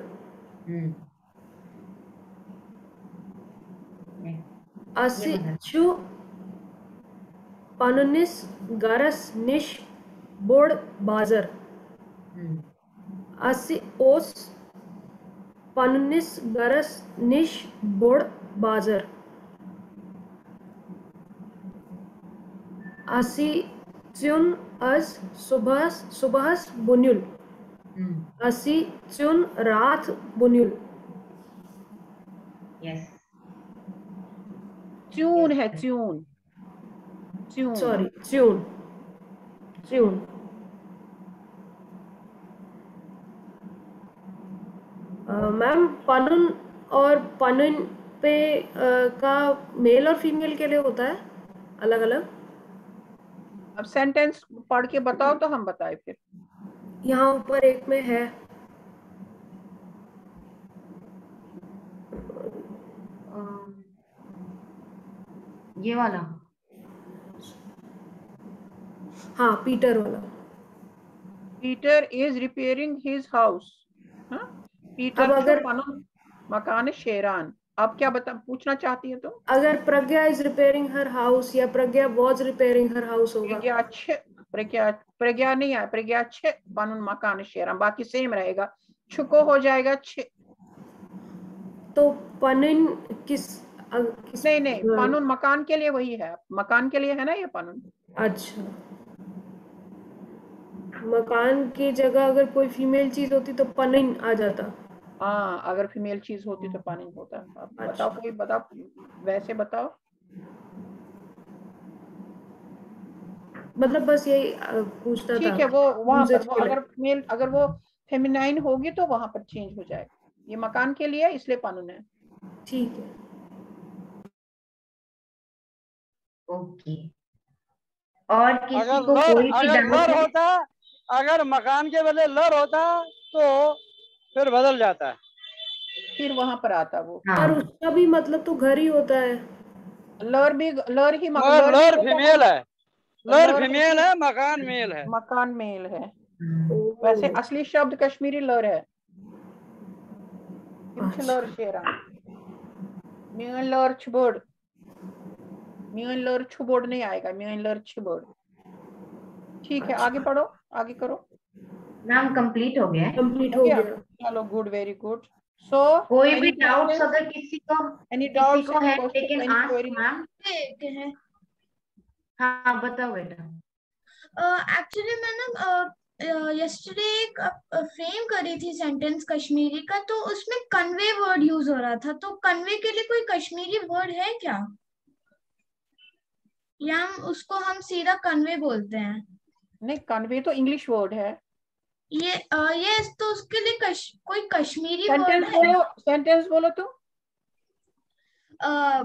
Speaker 2: असी छु पनुनिस गरस निश बोड़ बाजार. असी ओस पनुनिस गरस निश बोड़ बाजार. असी चुन अस सुबह सुबह बुन्युल. असी चुन रात बुन्युल.
Speaker 1: यस.
Speaker 5: ट्यून है, ट्यून. ट्यून
Speaker 2: सॉरी ट्यून ट्यून. मैम पनुन और पनुन पे uh, का मेल और फीमेल के लिए होता है अलग अलग.
Speaker 5: अब सेंटेंस पढ़ के बताओ तो हम बताए फिर.
Speaker 2: यहाँ ऊपर एक में है
Speaker 1: ये वाला
Speaker 2: हाँ पीटर वाला।
Speaker 5: Peter is repairing his house. हाँ पीटर
Speaker 2: अब अगर
Speaker 5: पनुन मकान शेरान। अब क्या बता पूछना चाहती है तुम?
Speaker 2: अगर Pragya is repairing her house या Pragya was repairing her house होगा।
Speaker 5: प्रज्ञा छ प्रज्ञा प्रज्ञा नहीं है, प्रज्ञा छ पनुन मकान शेरान, बाकी सेम रहेगा। छुको हो जाएगा छ।
Speaker 2: तो पनिन किस, अ, किस
Speaker 5: नहीं नहीं पनुन मकान के लिए वही है, मकान के लिए है ना ये पनुन।
Speaker 2: अच्छा मकान की जगह अगर कोई फीमेल चीज होती तो पनिन आ जाता।
Speaker 5: हाँ अगर फीमेल चीज होती तो पनिन होता। अब
Speaker 2: अच्छा।
Speaker 5: बताओ कोई बताओ वैसे बताओ।
Speaker 2: मतलब बस यही अ, पूछता था।
Speaker 5: ठीक है वो वहां पर वो
Speaker 2: के लिए।
Speaker 5: अगर फीमेल अगर वो फेमिनाइन होगी तो वहां पर चेंज हो जाएगा। ये मकान के लिए है इसलिए पनुन है।
Speaker 2: ठीक है।
Speaker 1: ओके। और किसी
Speaker 4: अगर
Speaker 1: को
Speaker 4: लर
Speaker 1: कोई भी
Speaker 4: अगर
Speaker 1: डाउट
Speaker 4: लर
Speaker 1: है?
Speaker 4: होता, अगर मकान के बदले लर होता तो फिर बदल जाता है,
Speaker 5: फिर वहां पर आता वो।
Speaker 2: और
Speaker 1: हाँ
Speaker 2: उसका भी मतलब तो घर ही होता है।
Speaker 5: लर भी लर ही मक-
Speaker 4: मगर
Speaker 5: लर भी
Speaker 4: लर
Speaker 5: होता
Speaker 4: फीमेल है, लर
Speaker 5: लर
Speaker 4: फीमेल है, मकान मेल है।
Speaker 5: मकान मेल है।
Speaker 1: हम्म,
Speaker 5: वैसे
Speaker 2: ओह,
Speaker 5: असली शब्द कश्मीरी लर है।
Speaker 2: अच्छा।
Speaker 5: लर शेरा मियन लर छुबड़, मियन लर छुबड़ नहीं आएगा, मियन लर छुबड़। ठीक है आगे पढ़ो, आगे करो।
Speaker 1: नाम कंप्लीट हो गया है।
Speaker 2: कंप्लीट
Speaker 5: हो
Speaker 2: हो
Speaker 5: गया?
Speaker 2: गया।
Speaker 5: चलो गुड, वेरी गुड। सो
Speaker 1: कोई भी
Speaker 5: एनी
Speaker 1: डाउट्स
Speaker 5: क्वेश्चन,
Speaker 1: अगर किसी को
Speaker 5: एनी
Speaker 1: किसी
Speaker 5: डाउट्स,
Speaker 1: को
Speaker 5: एनी
Speaker 1: है दे
Speaker 5: question,
Speaker 1: can
Speaker 5: any
Speaker 1: ask
Speaker 5: query?
Speaker 1: Ma'am.
Speaker 7: एक है
Speaker 1: हाँ बताओ बेटा।
Speaker 7: एक्चुअली मैं ना यस्टरडे एक फ्रेम करी थी सेंटेंस कश्मीरी का, तो उसमें कन्वे वर्ड यूज हो रहा था। तो कन्वे के लिए कोई कश्मीरी वर्ड है क्या, या हम उसको हम सीधा कन्वे बोलते हैं?
Speaker 5: नहीं कन्वे तो इंग्लिश वर्ड है।
Speaker 7: ये ये तो उसके लिए कश, कोई कश्मीरी वर्ड
Speaker 5: सेंटेंस
Speaker 7: है?
Speaker 5: बोलो, सेंटेंस बोलो तुम।
Speaker 7: अ,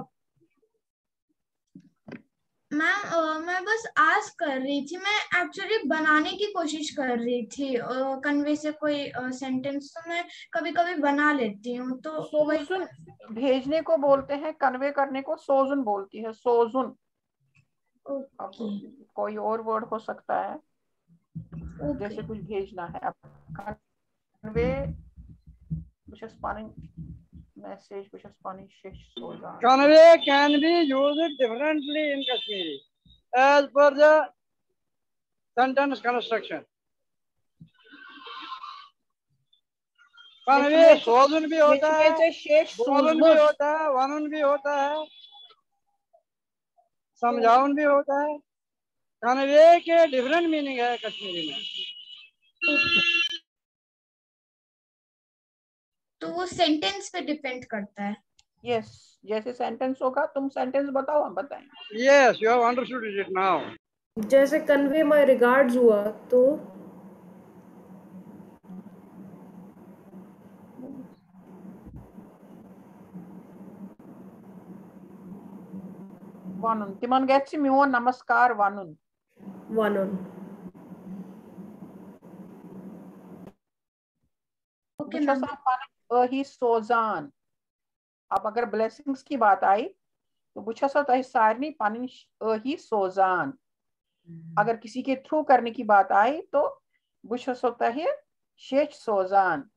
Speaker 7: मैम मैं बस आस्क कर रही थी, मैं एक्चुअली बनाने की कोशिश कर रही थी कन्वे से कोई सेंटेंस, तो मैं कभी कभी बना लेती हूँ तो वही।
Speaker 5: सोजुन भेजने को बोलते हैं, कन्वे करने को सोजुन बोलती है, सोजुन। अब
Speaker 7: ओके
Speaker 5: कोई और वर्ड हो सकता है
Speaker 7: ओके।
Speaker 5: जैसे कुछ भेजना है। अब कन्वे मैसेज सोजान।
Speaker 4: Convey can be used differently in Kashmiri as per the sentence construction. Convey सोजन भी होता है,
Speaker 5: शेष
Speaker 4: बोलन भी होता है, वनन भी होता है, समझाउन भी होता है। कन्वे के डिफरेंट मीनिंग है कश्मीरी में।
Speaker 7: तो वो सेंटेंस पे डिपेंड करता है।
Speaker 5: यस yes, जैसे सेंटेंस होगा, तुम सेंटेंस बताओ हम बताएंगे।
Speaker 4: Yes you have understood it now.
Speaker 2: जैसे कन्वे माय रिगार्ड्स हुआ तो
Speaker 5: वानुन तिमन गेट्स म्यो नमस्कार वानुन
Speaker 2: वानुन।
Speaker 7: Okay ma'am.
Speaker 5: ही सोजान। अब अगर ब्लेसिंग्स की बात आई तो बुछा सा सारनी पानी ही सोजान। अगर किसी के थ्रू करने की बात आई तो बुछस होता है शेष सोजान,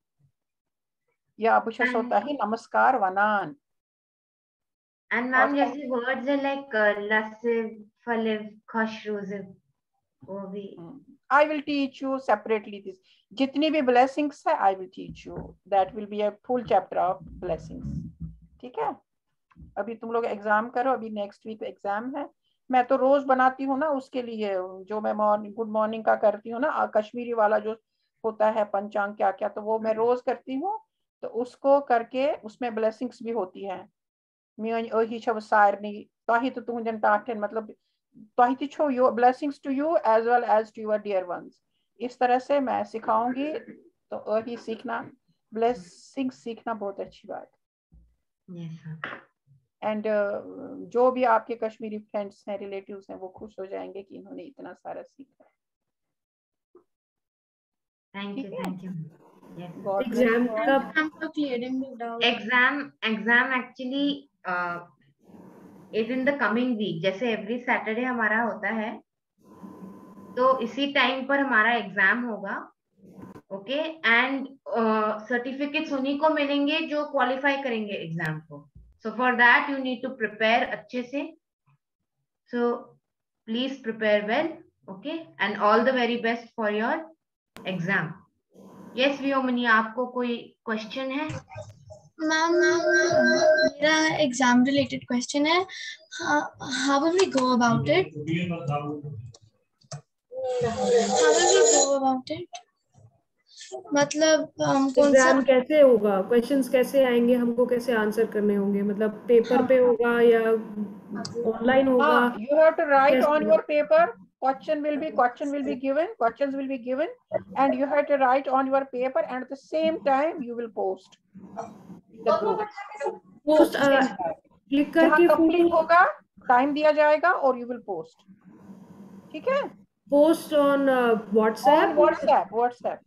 Speaker 5: या बुछस होता है नमस्कार वनान।
Speaker 1: एंड मैम जैसे वर्ड्स है लाइक लसिव फलिव खशरूजिव, वो भी
Speaker 5: I will teach you separately this. जितनी भी ब्लेसिंग्स है I will teach you, that will be a full chapter of blessings. ठीक है अभी तुम लोग एग्जाम करो, अभी नेक्स्ट वीक एग्जाम है। मैं तो रोज बनाती हूँ ना उसके लिए, जो मैं मॉर्निंग गुड मॉर्निंग का करती हूँ ना, कश्मीरी वाला जो होता है पंचांग क्या क्या, तो वो मैं रोज करती हूँ। तो उसको करके उसमें ब्लेसिंग्स भी होती है। मियन ओही छव सारनी ताही तो तुहजन टाठन, मतलब ताही ती छो यो blessings to you as well as to your dear ones. इस तरह से मैं सिखाऊंगी, तो ओही सीखना, ब्लेसिंग्स सीखना बहुत अच्छी बात।
Speaker 1: yes,
Speaker 5: एंड uh, जो भी आपके कश्मीरी फ्रेंड्स हैं, रिलेटिव्स हैं, वो खुश हो जाएंगे कि इन्होंने इतना सारा सीखा है।
Speaker 1: Thank you thank you.
Speaker 2: Exam कब?
Speaker 7: I'm for clearing the doubt.
Speaker 1: Exam exam actually is in the coming week, जैसे एवरी सैटरडे हमारा होता है, तो इसी टाइम पर हमारा एग्जाम होगा। ओके, एंड सर्टिफिकेट्स उन्हीं को मिलेंगे जो क्वालिफाई करेंगे एग्जाम को। So for that you need to prepare अच्छे से, so please prepare well, okay, and all the very best for your exam. Yes Vyomni, आपको कोई क्वेश्चन है?
Speaker 7: मैम, मेरा एग्जाम रिलेटेड क्वेश्चन है, how will we go about it? How will we go about it? मतलब हमको
Speaker 2: exam कैसे होगा, questions कैसे आएंगे, हमको कैसे आंसर करने होंगे, मतलब पेपर पे होगा या ऑनलाइन होगा?
Speaker 5: You have to write on your paper. Question will be question will be given. Questions will be given, and you have to write on your paper, and at the same time you will post the group.
Speaker 2: Post click करके
Speaker 5: complete होगा, time दिया जाएगा और you will post. ठीक है?
Speaker 2: Post on WhatsApp?
Speaker 5: WhatsApp WhatsApp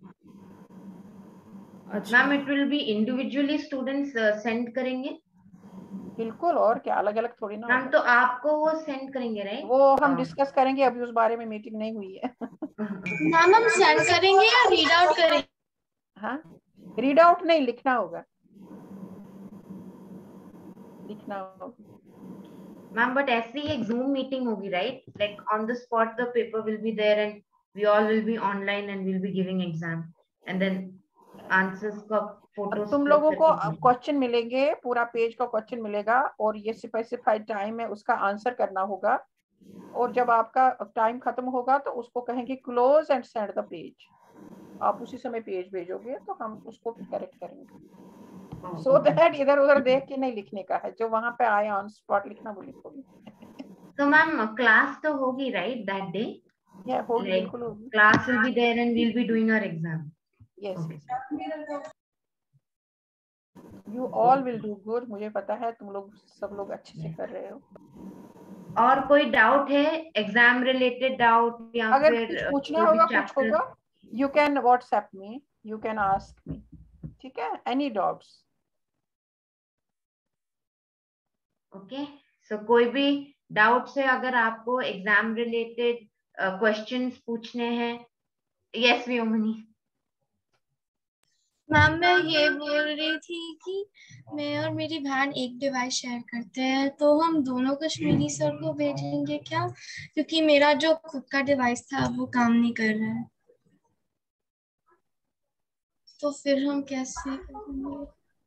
Speaker 2: अच्छा
Speaker 1: ma'am, it will be individually students send करेंगे?
Speaker 5: बिल्कुल, और क्या, अलग अलग थोड़ी ना।
Speaker 1: मैम तो आपको वो सेंड करेंगे, राइट?
Speaker 5: वो हम डिस्कस करेंगे, अभी उस बारे में मीटिंग नहीं हुई है।
Speaker 7: मैम हम सेंड करेंगे या रीड आउट करेंगे?
Speaker 5: हाँ, रीड आउट नहीं, लिखना होगा, लिखना होगा।
Speaker 1: मैम बट ऐसे ही एक जूम मीटिंग होगी, right? Like on the spot the paper will be there and we all will be online and will be giving exam and then answers का फोटोस।
Speaker 5: तुम लोगों को क्वेश्चन मिलेंगे, पूरा पेज का क्वेश्चन मिलेगा और ये स्पेसिफाइड टाइम है, उसका आंसर करना होगा। और जब आपका टाइम खत्म होगा तो उसको कहेंगे close and send the page. आप उसी समय पेज भेजोगे तो हम उसको करेक्ट करेंगे। सो दैट इधर उधर देख के नहीं लिखने का है, जो वहां पे आए ऑन स्पॉट लिखना वो लिखोगे।
Speaker 1: तो मैम क्लास तो होगी, राइट, दैट डे?
Speaker 5: या होगी, बिल्कुल होगी।
Speaker 1: Class will be there and we will be doing our exam.
Speaker 5: Yes, you all will do good. मुझे पता है तुम लोग सब लोग अच्छे से कर रहे हो।
Speaker 1: और कोई डाउट है एग्जाम रिलेटेड डाउट या
Speaker 5: अगर
Speaker 1: फिर
Speaker 5: कुछ पूछना होगा, कुछ होगा, you can WhatsApp me, you can ask me, ठीक है? Any doubts?
Speaker 1: ओके, सो कोई भी डाउट्स है अगर आपको एग्जाम रिलेटेड क्वेश्चंस पूछने हैं? यस व्योमनी।
Speaker 7: मैम मैं ये बोल रही थी कि मैं और मेरी बहन एक डिवाइस शेयर करते हैं, तो हम दोनों कश्मीरी सर को भेजेंगे क्या? क्योंकि मेरा जो खुद का डिवाइस था वो काम नहीं कर रहा है, तो फिर हम कैसे करेंगे?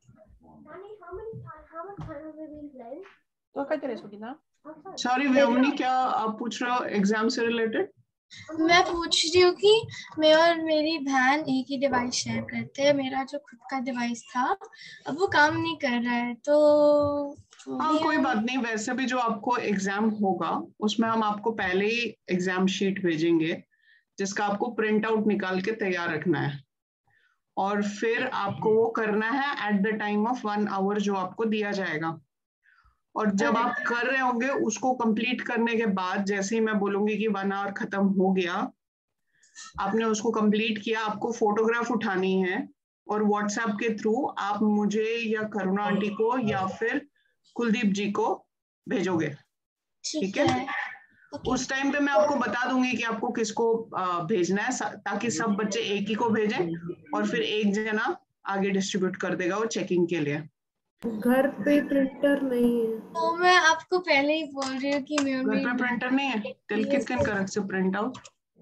Speaker 5: तो क्या करे सुदीना?
Speaker 3: सॉरी व्योमनी, क्या आप पूछ रहे हो एग्जाम से रिलेटेड?
Speaker 7: मैं पूछ रही हूँ कि मैं और मेरी बहन एक ही डिवाइस शेयर करते हैं, मेरा जो खुद का डिवाइस था अब वो काम नहीं कर रहा है, तो
Speaker 3: हाँ कोई बात नहीं। वैसे भी जो आपको एग्जाम होगा उसमें हम आपको पहले ही एग्जाम शीट भेजेंगे जिसका आपको प्रिंट आउट निकाल के तैयार रखना है, और फिर आपको वो करना है at the time of one hour जो आपको दिया जाएगा। और जब आप कर रहे होंगे उसको कंप्लीट करने के बाद जैसे ही मैं बोलूंगी कि वन आवर खत्म हो गया, आपने उसको कंप्लीट किया, आपको फोटोग्राफ उठानी है और व्हाट्सएप के थ्रू आप मुझे या करुणा आंटी को या फिर कुलदीप जी को भेजोगे, ठीक है? उस टाइम पे मैं आपको बता दूंगी कि आपको किसको भेजना है, ताकि सब बच्चे एक ही को भेजें और फिर एक जना आगे डिस्ट्रीब्यूट कर देगा वो चेकिंग के लिए।
Speaker 2: घर पे प्रिंटर नहीं है,
Speaker 7: तो मैं आपको पहले ही बोल रही हूँ कि मैं
Speaker 3: घर पे प्रिंटर नहीं है, टेल कितकन करक से प्रिंट आउट।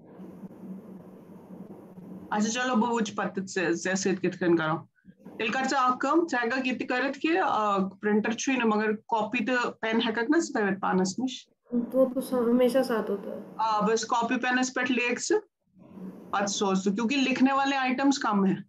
Speaker 3: अच्छा चलो बहुच पत्त से जैसे कितकन करो टेल कर आकम चाहेगा कित करत के प्रिंटर छुई ना, मगर कॉपी तो पेन है ना स्पेवेट पानस मिश
Speaker 2: तो तो हमेशा साथ होता है।
Speaker 3: आ, बस कॉपी पेन पे लेक्स बात सोच दो, क्योंकि लिखने वाले आइटम्स कम है,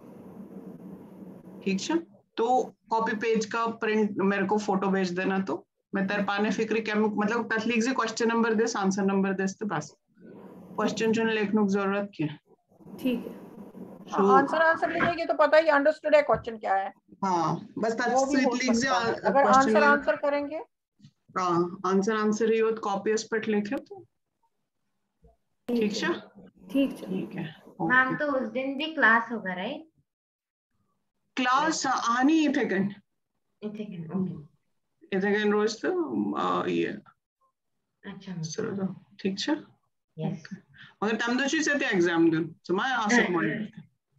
Speaker 3: ठीक है? तो कॉपी पेज का प्रिंट मेरे को फोटो भेज देना, तो मैं तेरे पाने फिक्र क्या मतलब तकलीफ से क्वेश्चन नंबर दे आंसर नंबर दे, तो बस क्वेश्चन चुन लिखने की जरूरत क्या,
Speaker 2: ठीक है?
Speaker 5: so, आंसर आंसर लिखेंगे तो पता ही अंडरस्टूड है क्वेश्चन क्या है।
Speaker 3: हाँ बस
Speaker 5: लिख से अगर आंसर आंसर करेंगे,
Speaker 3: हाँ आंसर आंसर ही हो तो कॉपी उस पर लिखे तो ठीक है,
Speaker 2: ठीक
Speaker 3: ठीक है।
Speaker 1: मैम तो उस दिन भी क्लास होगा, राइट?
Speaker 3: क्लास आनी इथेकन
Speaker 1: इथेकन, ओके।
Speaker 3: इथे कहीं रोज तो ये
Speaker 1: अच्छा
Speaker 3: सर ठीक है
Speaker 1: यस
Speaker 3: मगर तम तो चीज है एग्जाम दिन तो मैं आसक मॉनिटर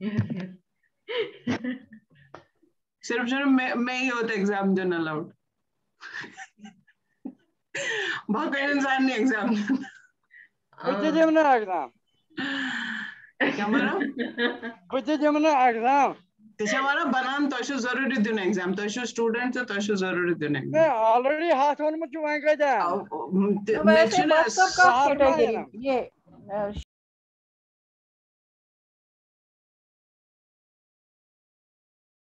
Speaker 3: सिर्फ जो मैं मैं ही होता एग्जाम दिन अलाउड बहुत कोई इंसान नहीं एग्जाम दिन
Speaker 4: बच्चे जमना एग्जाम
Speaker 3: क्या मारा
Speaker 4: बच्चे जमना एग्जाम
Speaker 3: तेरे मारा बनान तो ऐसे जरूरी दिन एग्जाम तो ऐसे स्टूडेंट तो ऐसे जरूरी दिन
Speaker 4: मैं
Speaker 3: एग्जाम
Speaker 4: ऑलरेडी हाथ होने में चुवाएंगे जा
Speaker 5: तो वैसे
Speaker 3: नेचुरल
Speaker 5: बस का कैटेगरी ये